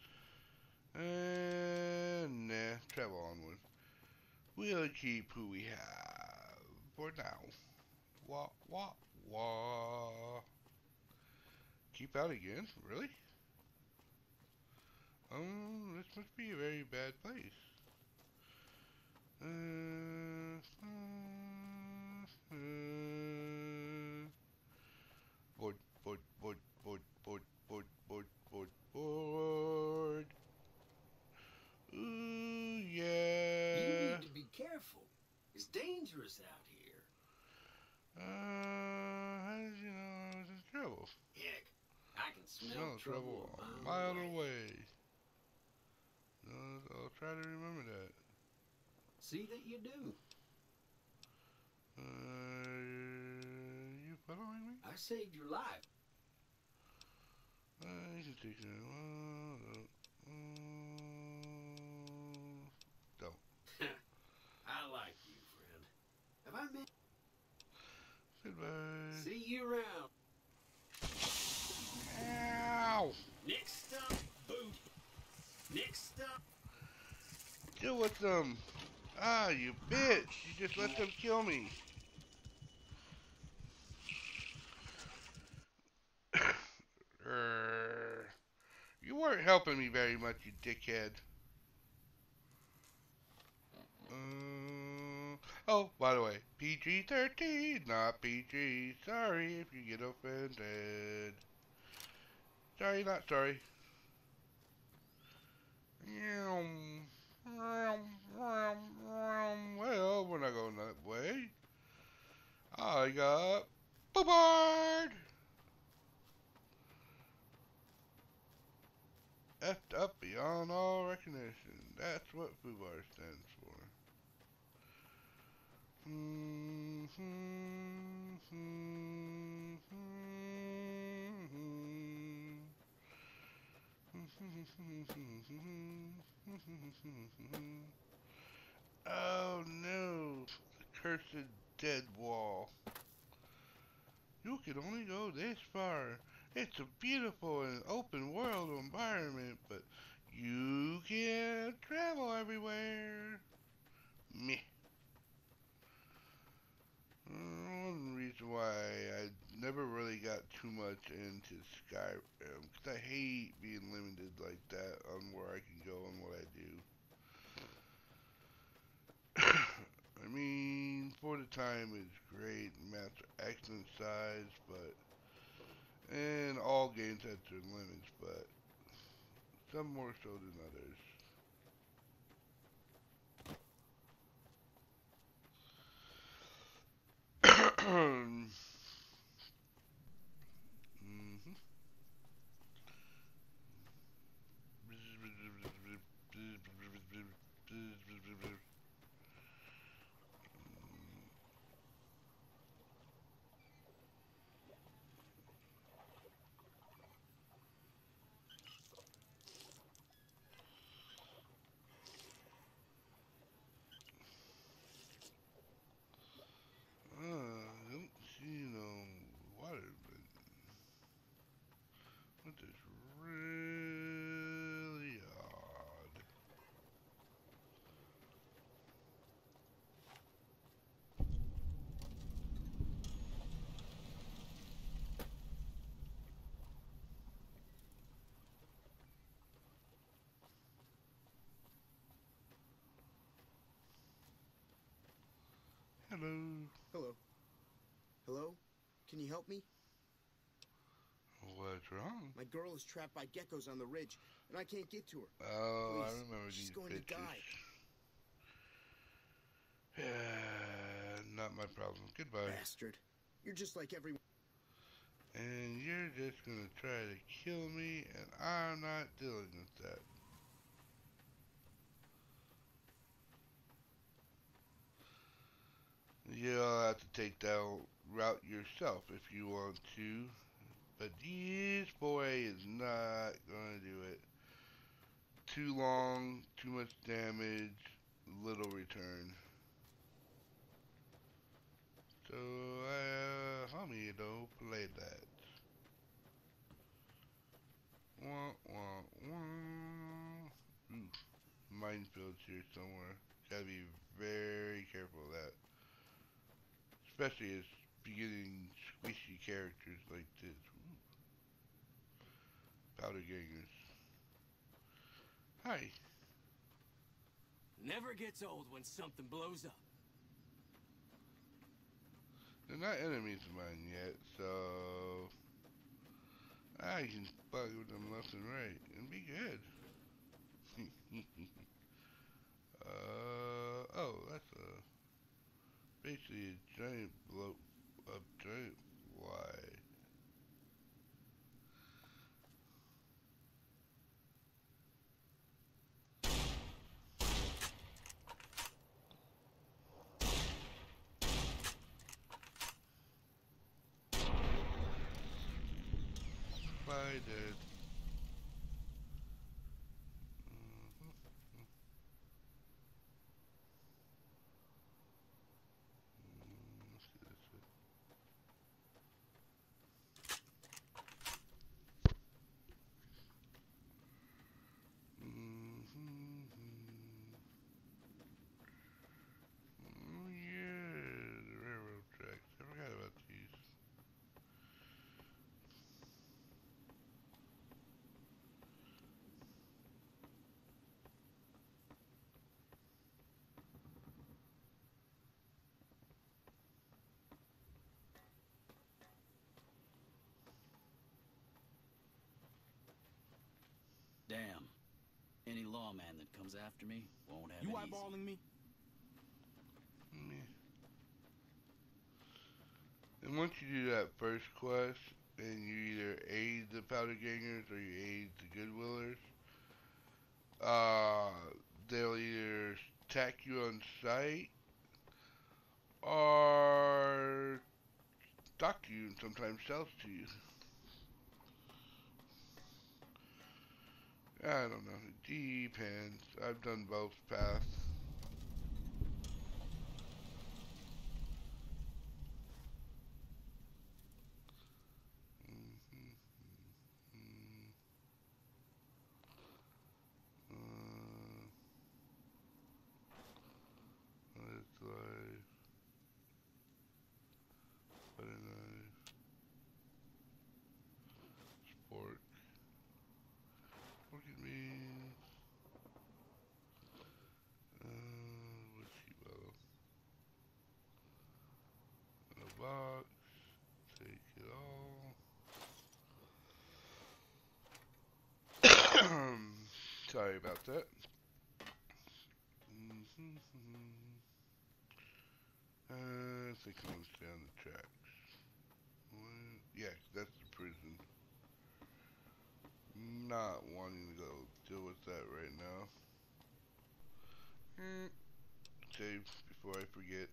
visited. And nah, travel onward. We'll keep who we have for now. Wah, wah, wah. Keep out again? Really? Um, this must be a very bad place. Uh, uh, uh, board, board, board, board, board, board, board, board, board. Ooh, yeah. You need to be careful. It's dangerous out here. Uh, how did you know I was in trouble? Heck, I can smell, Smell trouble, trouble a a mile mile away. away. No, I'll try to remember that. See that you do. Uh, you following me? I saved your life. Uh, you can take it. Uh, uh, Deal with them. Ah, you bitch. You just let them kill me. Err, you weren't helping me very much, you dickhead. Uh, oh, by the way, P G thirteen, not P G. Sorry if you get offended. Sorry, not sorry. Well, we're not going that way. I got boopard. Effed up beyond all recognition. That's what FUBAR stands for. Oh no, the cursed dead wall. You can only go this far. It's a beautiful and open world environment, but you can't travel everywhere. Meh. One reason why I never really got too much into Skyrim, because I hate being limited like that on where I can go and what I do. I mean, for the time it's great, maps are excellent size, but, and all games have their limits, but some more so than others. mm-hmm. Uh, I don't see no water, but what is really odd. Hello. Hello. Hello? Can you help me? What's wrong? My girl is trapped by geckos on the ridge, and I can't get to her. Oh, Please, I remember she's these going bitches. to die. Yeah, not my problem. Goodbye. Bastard. You're just like everyone. And you're just gonna try to kill me, and I'm not dealing with that. You'll have to take that route yourself if you want to. But this boy is not gonna do it. Too long, too much damage, little return. So, uh, homie, don't play that. Wah, wah, wah. Ooh, minefields here somewhere. Gotta be very careful of that. Especially as beginning squishy characters like this. Ooh. Powder gangers. Hi. Never gets old when something blows up. They're not enemies of mine yet, so I can bug with them left and right and be good. uh oh, that's a basically a giant bloat, a giant fly. Fly dead. lawman that comes after me won't have You it easy. eyeballing me? Meh. And once you do that first quest, and you either aid the powder gangers or you aid the goodwillers, uh, they'll either attack you on sight or talk to you and sometimes sell to you. I don't know. It depends. I've done both paths. Mm-hmm. Uh, let's like put in a sport. Look at me. Uh, whiskey bottle. In a box. Take it all. Sorry about that. Mm-hmm. Uh, I think I'm gonna stay on the tracks. What? Yeah, that's the prison. Not wanting to go deal with that right now. Mm. Save before I forget.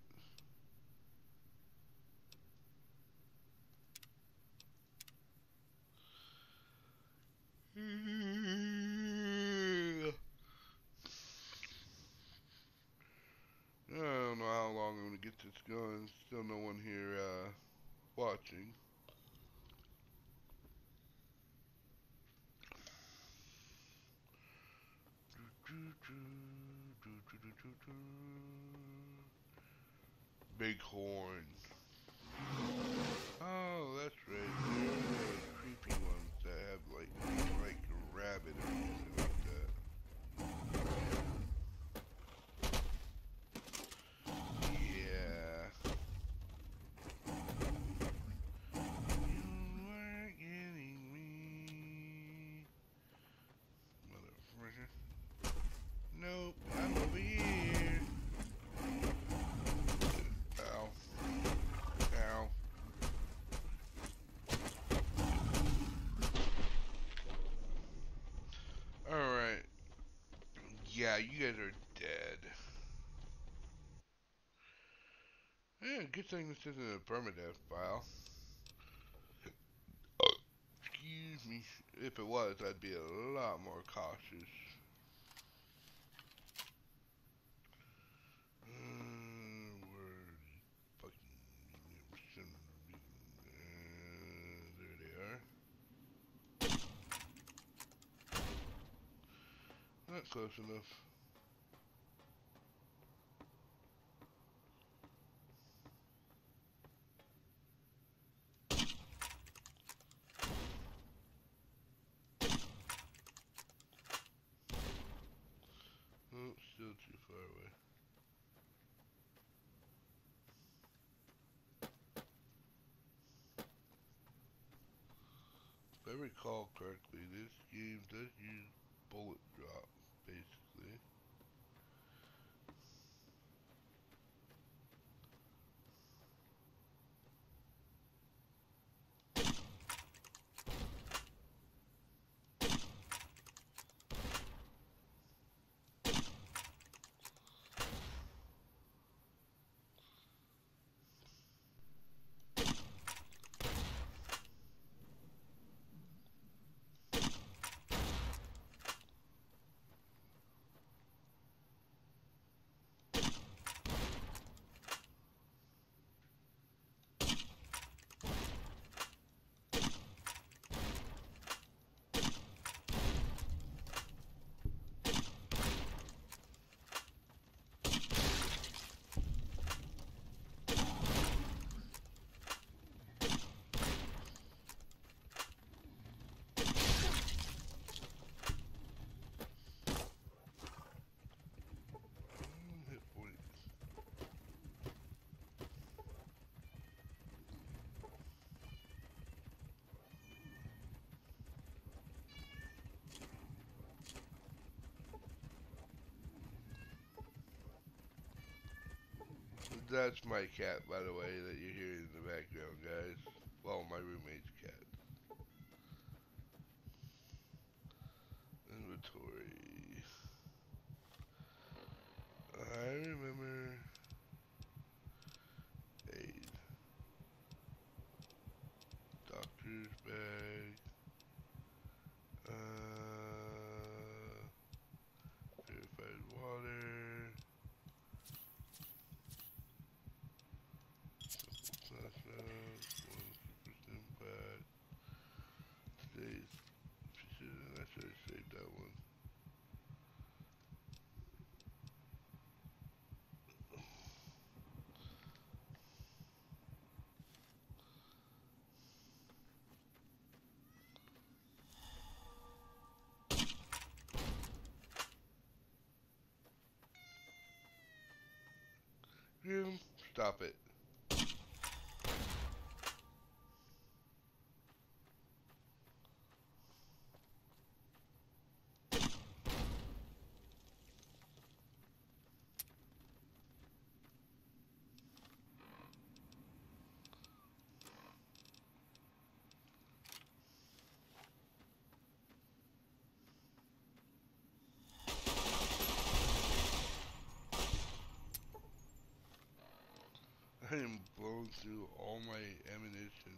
I don't know how long I'm gonna get this going. Still no one here uh, watching. Bighorn. Oh, that's right. They're the creepy ones that have like like a rabbit or something like that. Yeah. You weren't getting me, motherfucker. Nope, I'm over here. Ow. Ow. Alright. Yeah, you guys are dead. Yeah, good thing this isn't a permadeath file. Excuse me. If it was, I'd be a lot more cautious. Uh, where fucking... Uh, there they are. Not close enough. Oh, still too far away. If I recall correctly, this game does use bullet drop, basically. That's my cat, by the way, that you hear in the background, guys. Well, my roommate's cat. Inventory. I remember. Aid. Doctor's bag. Uh, purified water. Plasma. One super stim pack. Today's. I should have saved that one. Grim, stop it. I am blowing through all my ammunition.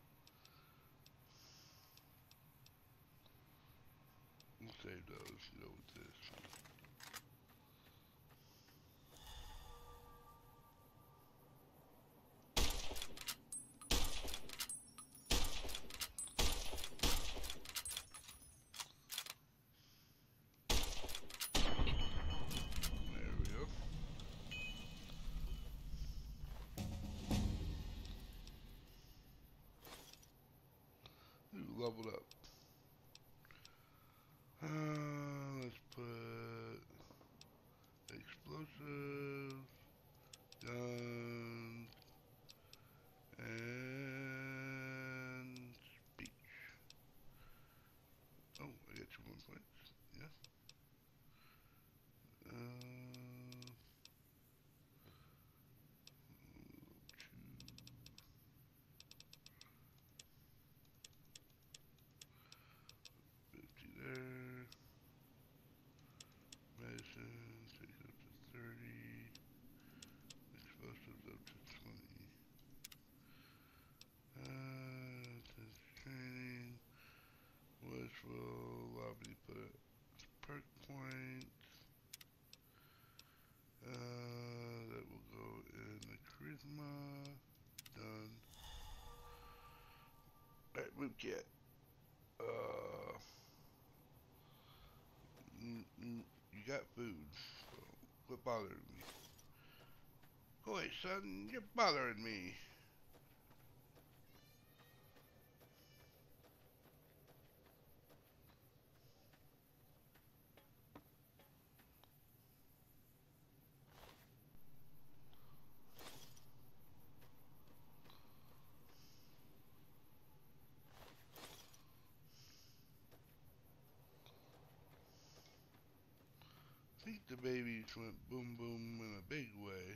We'll save those, go with this. There we go. Ooh, leveled up. Uh, let's put explosives, guns, and speech. Oh, I got two more points. Yeah. Uh, fifty there. Medicine takes up to thirty. Explosives up to twenty. Uh, this training. Which will allow me to put perk points. Uh, that will go in the charisma. Done. Alright, move kit. Uh, mm, mm, you got food, so quit bothering me. Go away, son, you're bothering me. I think the babies went boom boom in a big way.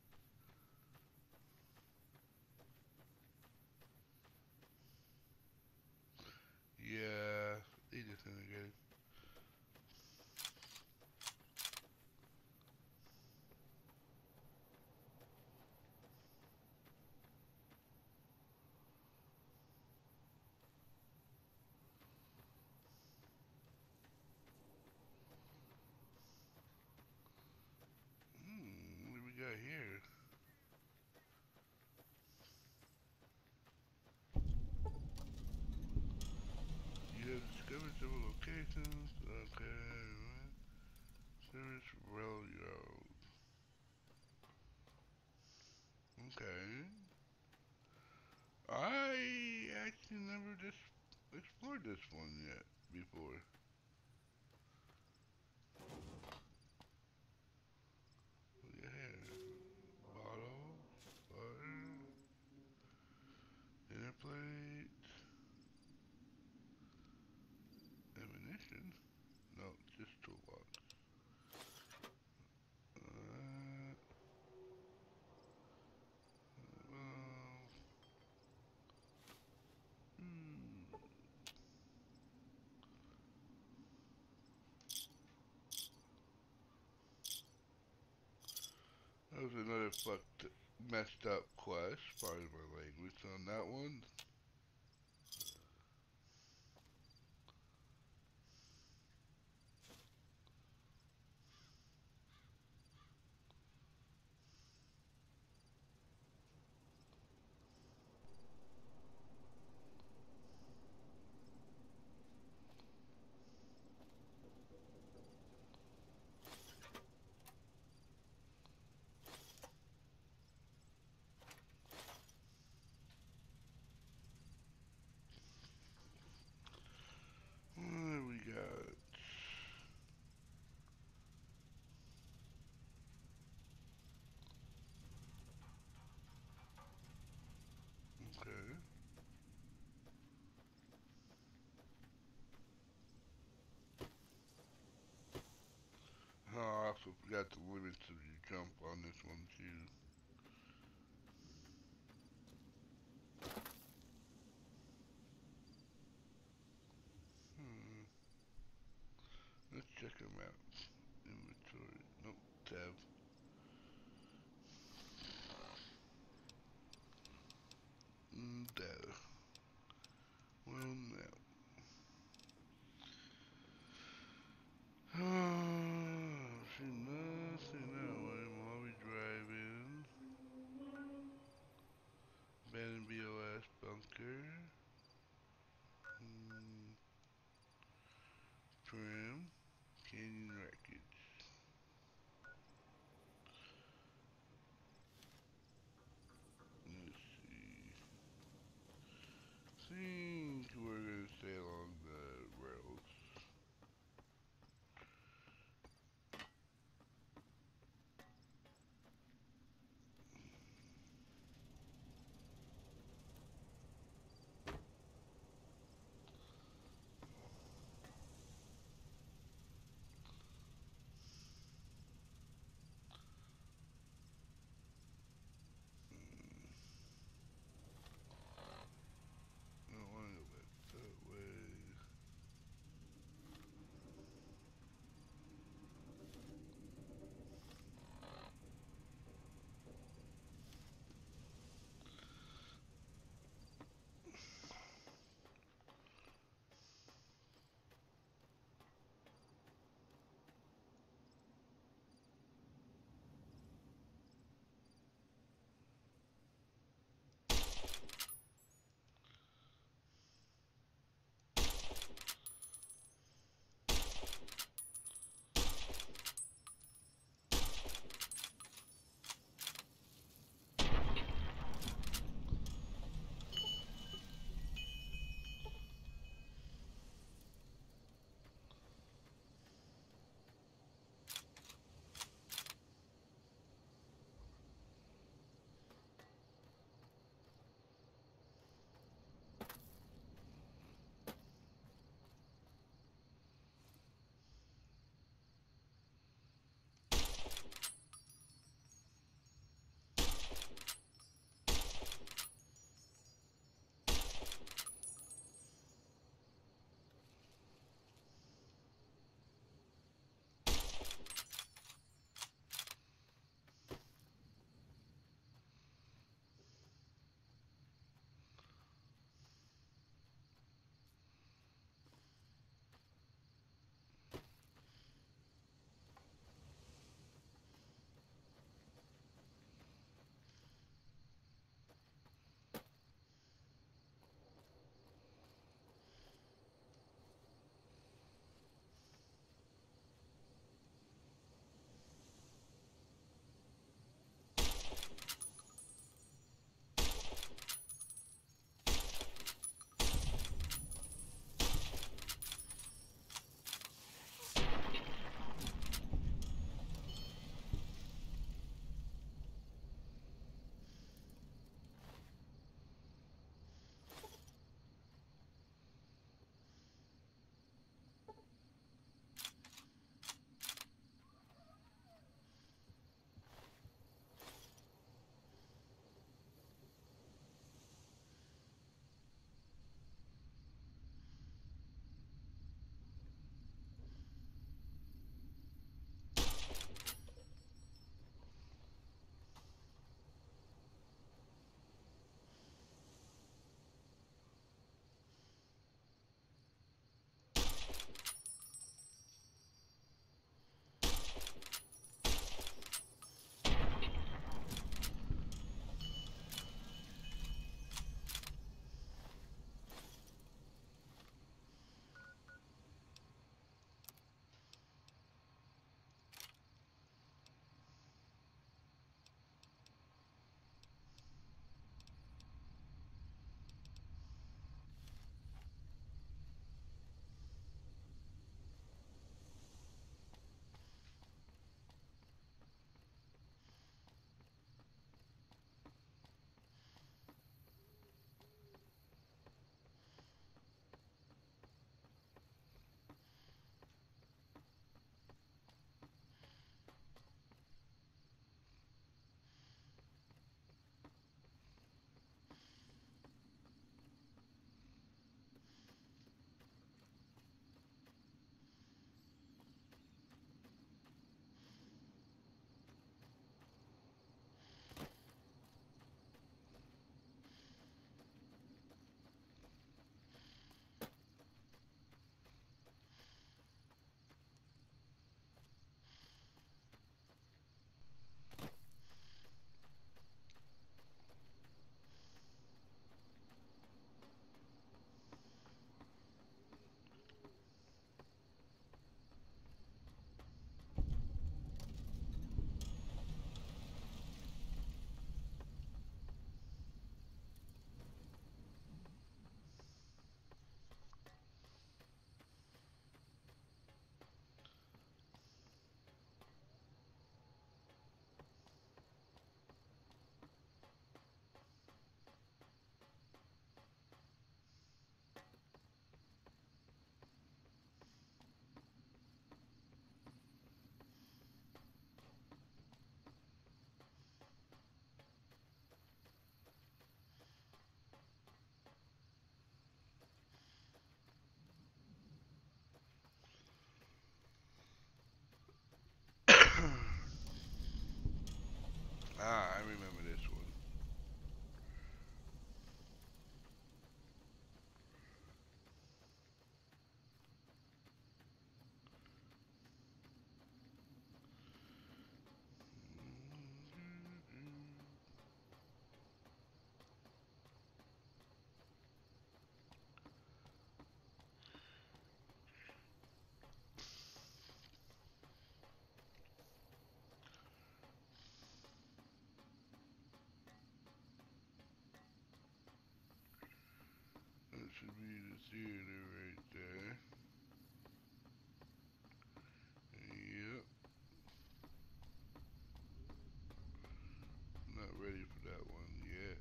Yeah, they disintegrated. Hmm, what do we got here? You have discovered several locations. Okay, service railroad. Okay. I actually never just explored this one yet before. Look at here. Bottle, butter, dinner plate, ammunition. No, just toolbox. Uh, That was another fucked, messed up quest. Pardon my language on that one. What we got? Okay. Oh, I also forgot the limits of your jump on this one too. Hmm. Let's check them out. Inventory. Nope. Tab. Mm, data. Well, now. See nothing that way while we driving. Abandoned B O S bunker. Hmm. Trim. Canyon wreckage. Let's see. Think we're gonna stay along the rails. theater right there. Yep. Not ready for that one yet.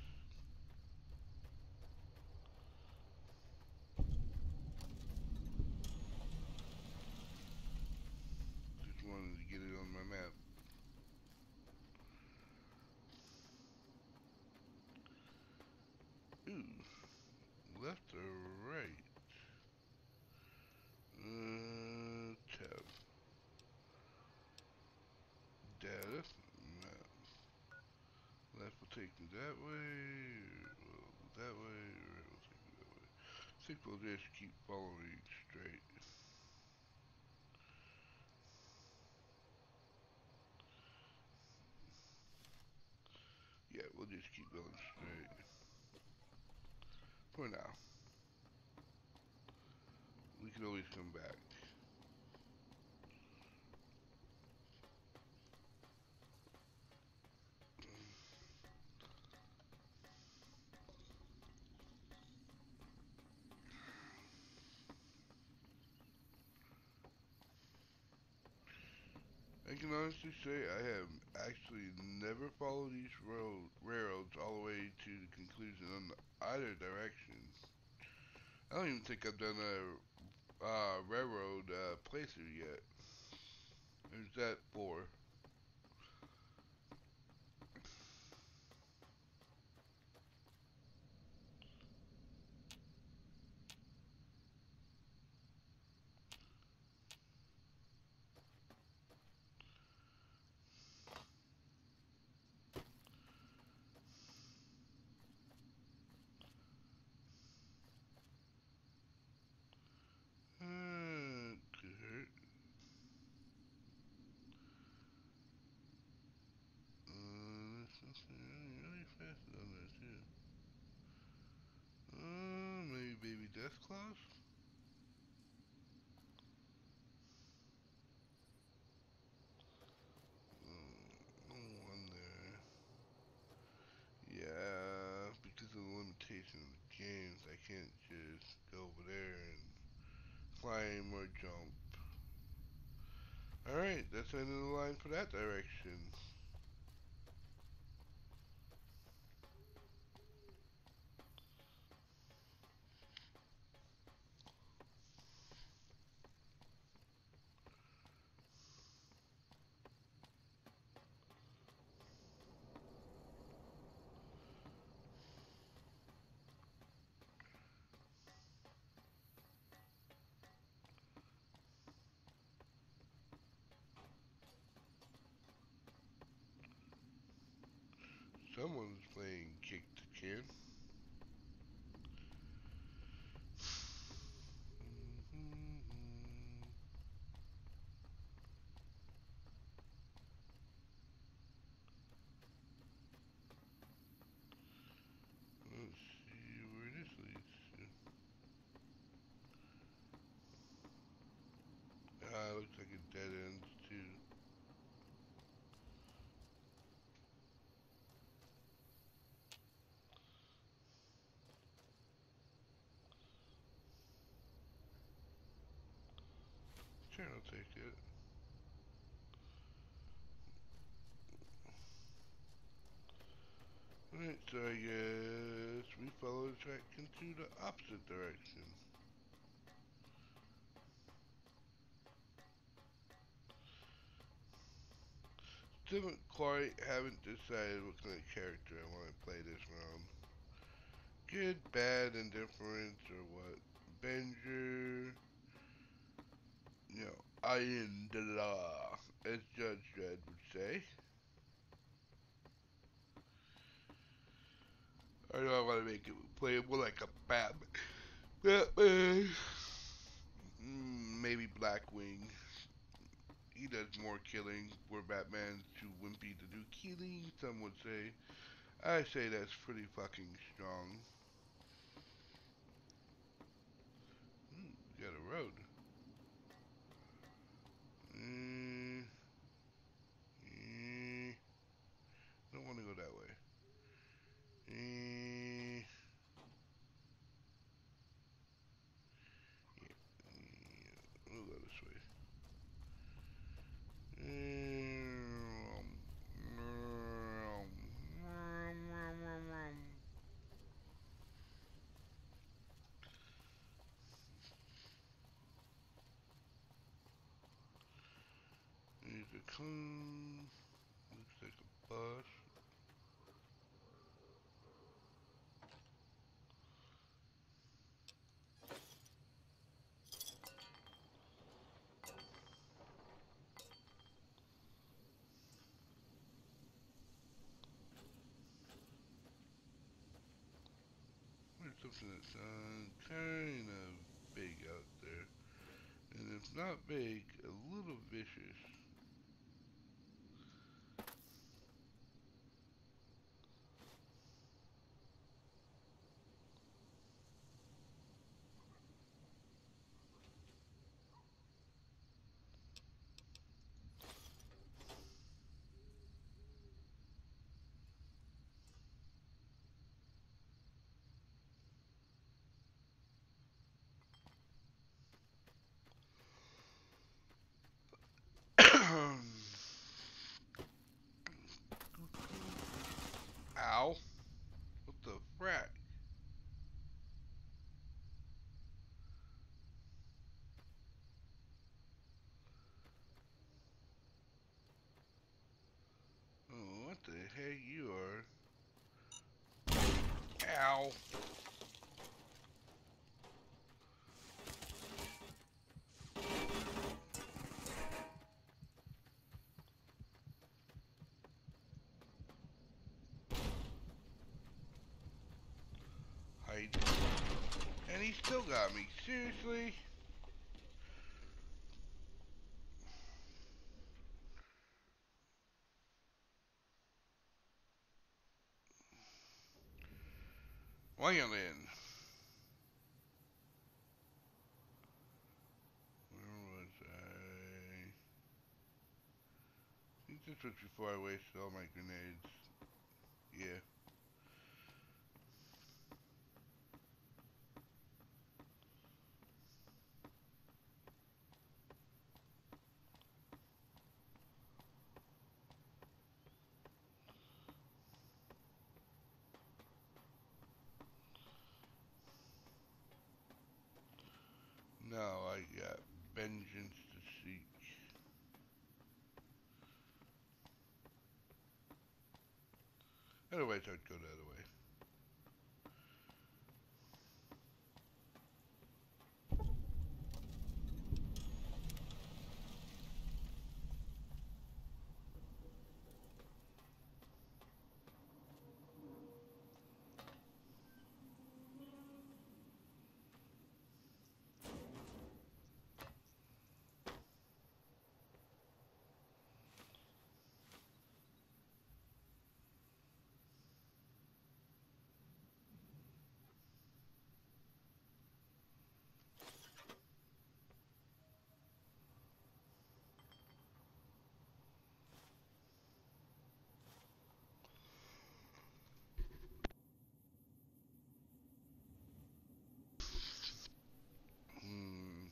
Just wanted to get it on my map. Ooh. Left or right? Uh, tab. Data. Map. Left will take me that way. Well, that way. Right will take me that way. I think we'll just keep following straight. Yeah, we'll just keep going straight. For now. We can always come back. I can honestly say I have actually never followed these road railroads all the way to the conclusion on either direction. I don't even think I've done a uh, railroad uh, playthrough yet. There's that four. Uh, could hurt. Uh, there's something really, really fast on there too. Uh, maybe baby death claws? Uh, no one there. Yeah, because of the limitation of the games, I can't just go over there and climb or jump. Alright, that's the end of the line for that direction. Someone's playing kick the can. Let's see where this leads to. Ah, looks like a dead end too. Sure, I'll take it. Alright, so I guess we follow the track into the opposite direction. Still quite haven't decided what kind of character I want to play this round. Good, bad, indifferent, or what? Avenger. You know, I am the law, as Judge Dredd would say. I know I want to make it playable like a Batman. Batman. Mm, maybe Blackwing. He does more killing, where Batman's too wimpy to do killing, some would say. I say that's pretty fucking strong. Hmm, we got a road. Mm, mm, don't want to go that way. Mm, clean. Looks like a bus. There's something that sounds kind of big out there. And if not big, a little vicious. Ow. What the frack? Oh, what the heck you are? Ow. Hide. And he still got me. Seriously? Violin. Where was I? I think this was before I wasted all my grenades. Yeah. Now I got vengeance to seek. Otherwise I'd go the other way. Hmm.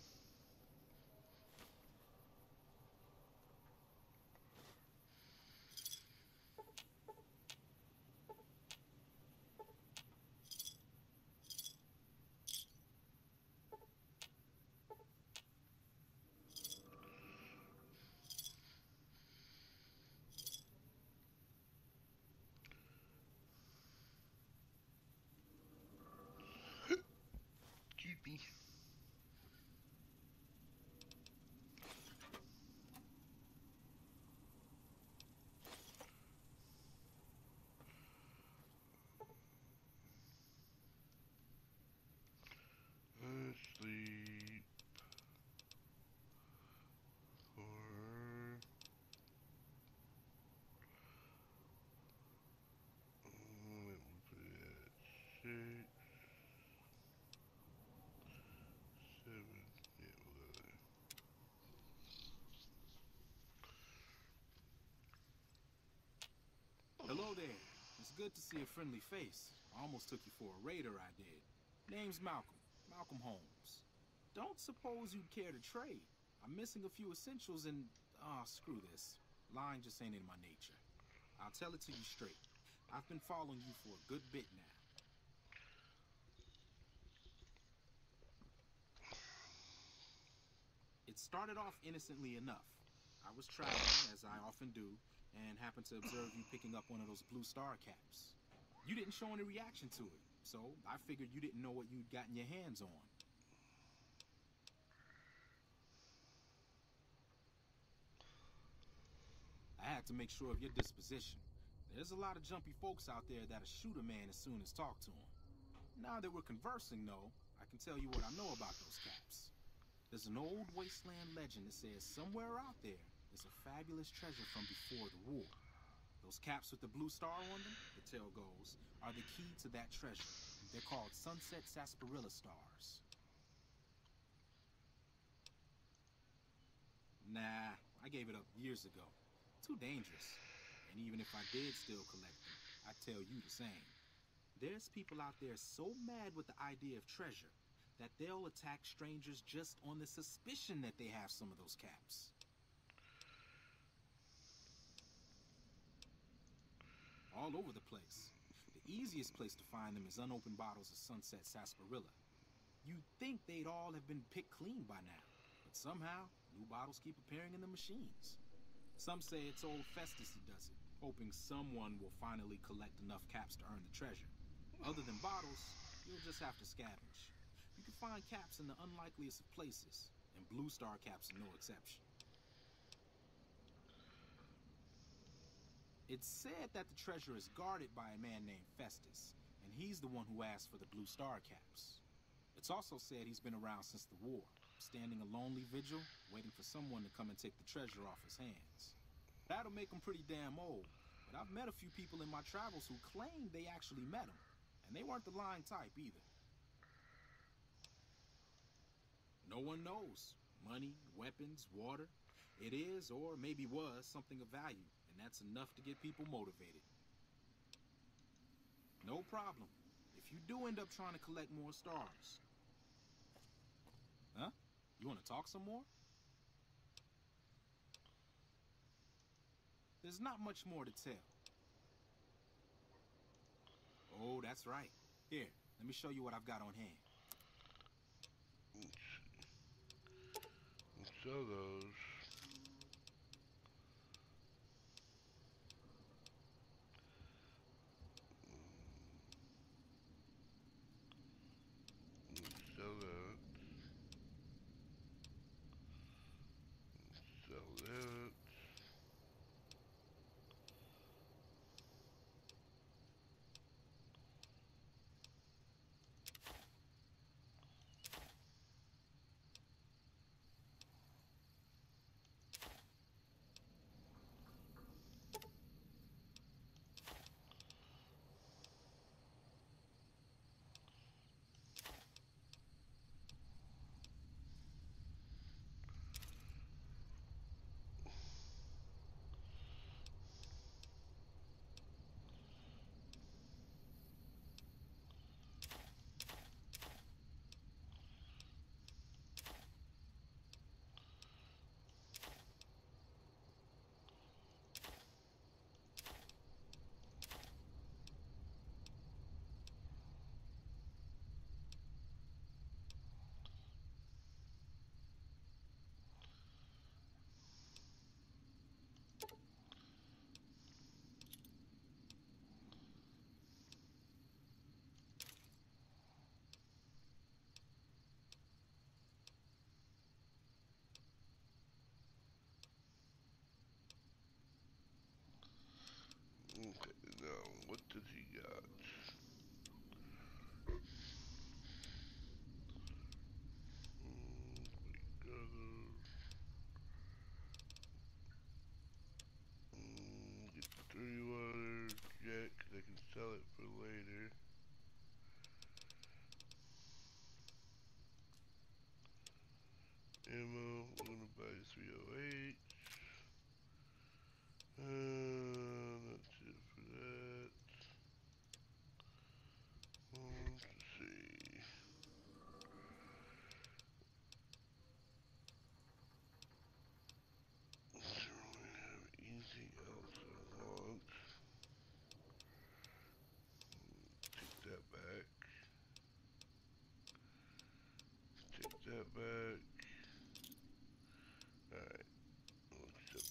Excuse me. Asleep. Four. Oh, it will put it at six. Seven. Yeah, we'll go there. Hello there. It's good to see a friendly face. I almost took you for a raider, I did. Name's Malcolm. Malcolm Holmes. Don't suppose you'd care to trade. I'm missing a few essentials and... Ah, oh, screw this. Lying just ain't in my nature. I'll tell it to you straight. I've been following you for a good bit now. It started off innocently enough. I was traveling, as I often do, and happened to observe you picking up one of those blue star caps. You didn't show any reaction to it, so I figured you didn't know what you'd gotten your hands on. I had to make sure of your disposition. There's a lot of jumpy folks out there that'll shoot a man as soon as talk to him. Now that we're conversing, though, I can tell you what I know about those caps. There's an old wasteland legend that says somewhere out there is a fabulous treasure from before the war. Those caps with the blue star on them, the tale goes, are the key to that treasure. They're called sunset sarsaparilla stars. Nah, I gave it up years ago. Too dangerous. And even if I did still collect them, I'd tell you the same. There's people out there so mad with the idea of treasure that they'll attack strangers just on the suspicion that they have some of those caps. All over the place. The easiest place to find them is unopened bottles of sunset sarsaparilla. You'd think they'd all have been picked clean by now, but somehow new bottles keep appearing in the machines. Some say it's old Festus who does it, hoping someone will finally collect enough caps to earn the treasure. Other than bottles, you'll just have to scavenge. You can find caps in the unlikeliest of places, and blue star caps are no exception. It's said that the treasure is guarded by a man named Festus, and he's the one who asked for the blue star caps. It's also said he's been around since the war, standing a lonely vigil, waiting for someone to come and take the treasure off his hands. That'll make him pretty damn old, but I've met a few people in my travels who claim they actually met him, and they weren't the lying type either. No one knows. Money, weapons, water. It is, or maybe was, something of value, and that's enough to get people motivated. No problem. If you do end up trying to collect more stars. Huh? You want to talk some more? There's not much more to tell. Oh, that's right. Here, let me show you what I've got on hand. Let's sell those. Let's sell that. Let's sell that. Okay, now what did he got? Mm, we got mm, get the three water jet, 'cause I can sell it for later. Ammo, I'm gonna buy the three oh eight. Uh, that's it for that. Let's see. Don't really have anything else I want. Take that back. Take that back. Alright. Let's sell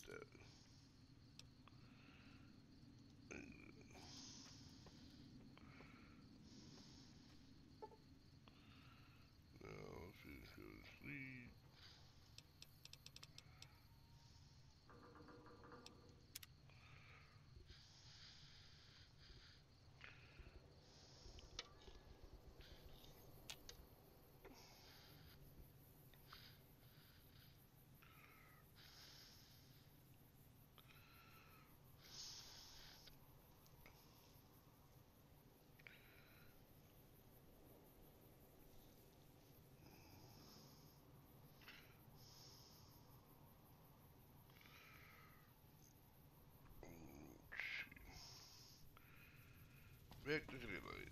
Back to city light.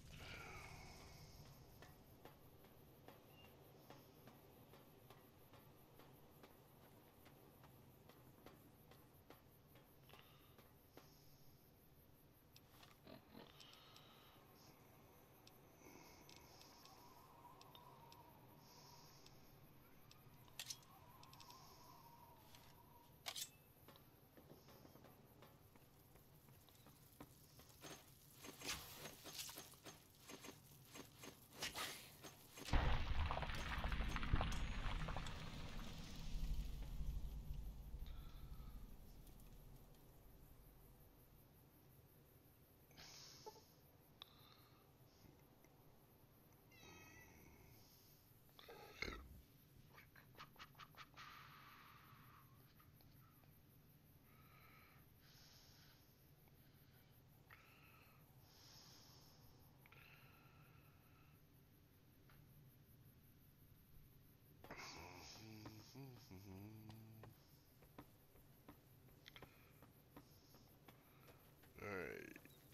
Alright.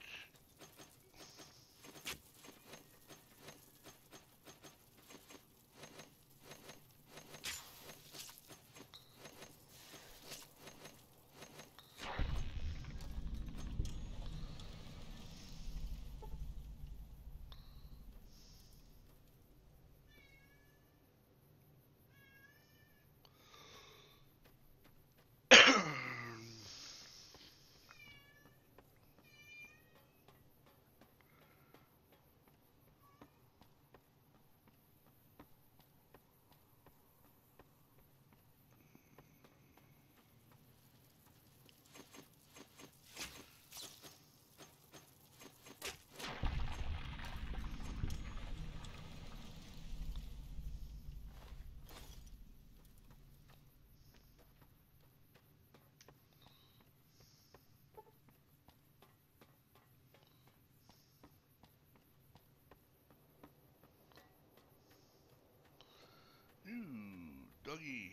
Ooh, doggy.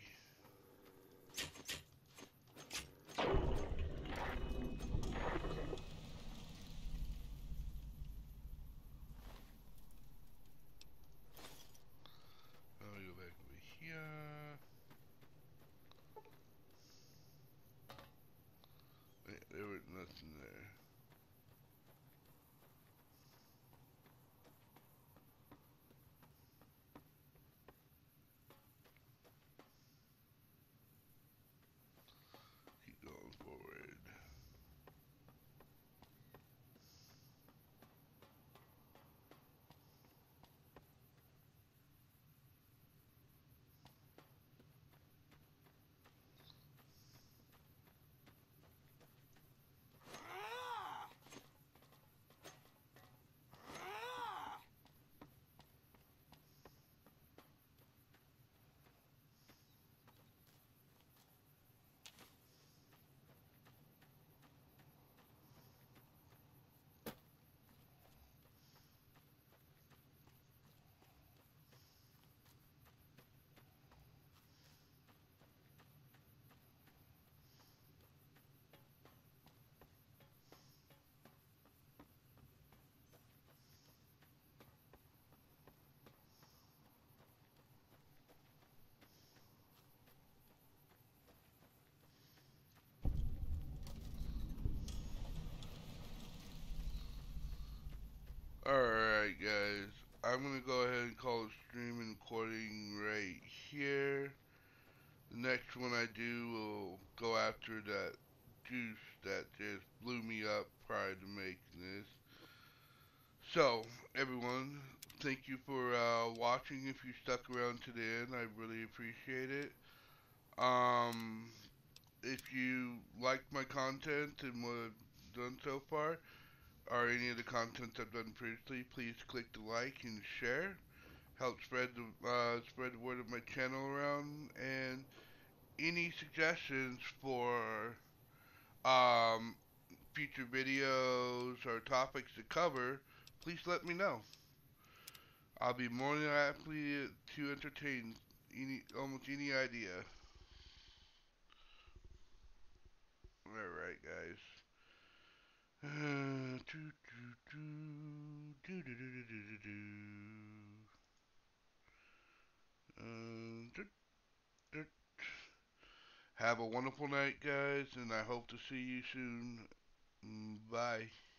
I'll go back over here. Wait, there was nothing there. Keep going forward. Alright guys, I'm gonna go ahead and call it stream and recording right here. The next one I do will go after that juice that just blew me up prior to making this. So, everyone, thank you for uh, watching. If you stuck around to the end, I really appreciate it. Um, if you liked my content and what I've done so far, or any of the content I've done previously, please click the like and share. Help spread the uh, spread the word of my channel around. And any suggestions for um, future videos or topics to cover, please let me know. I'll be more than happy to entertain any almost any idea. All right, guys. Uh, doo, doo, doo. do, do, do, do, do. Um, do, do. Have a wonderful night, guys, and I hope to see you soon. Mm, Bye.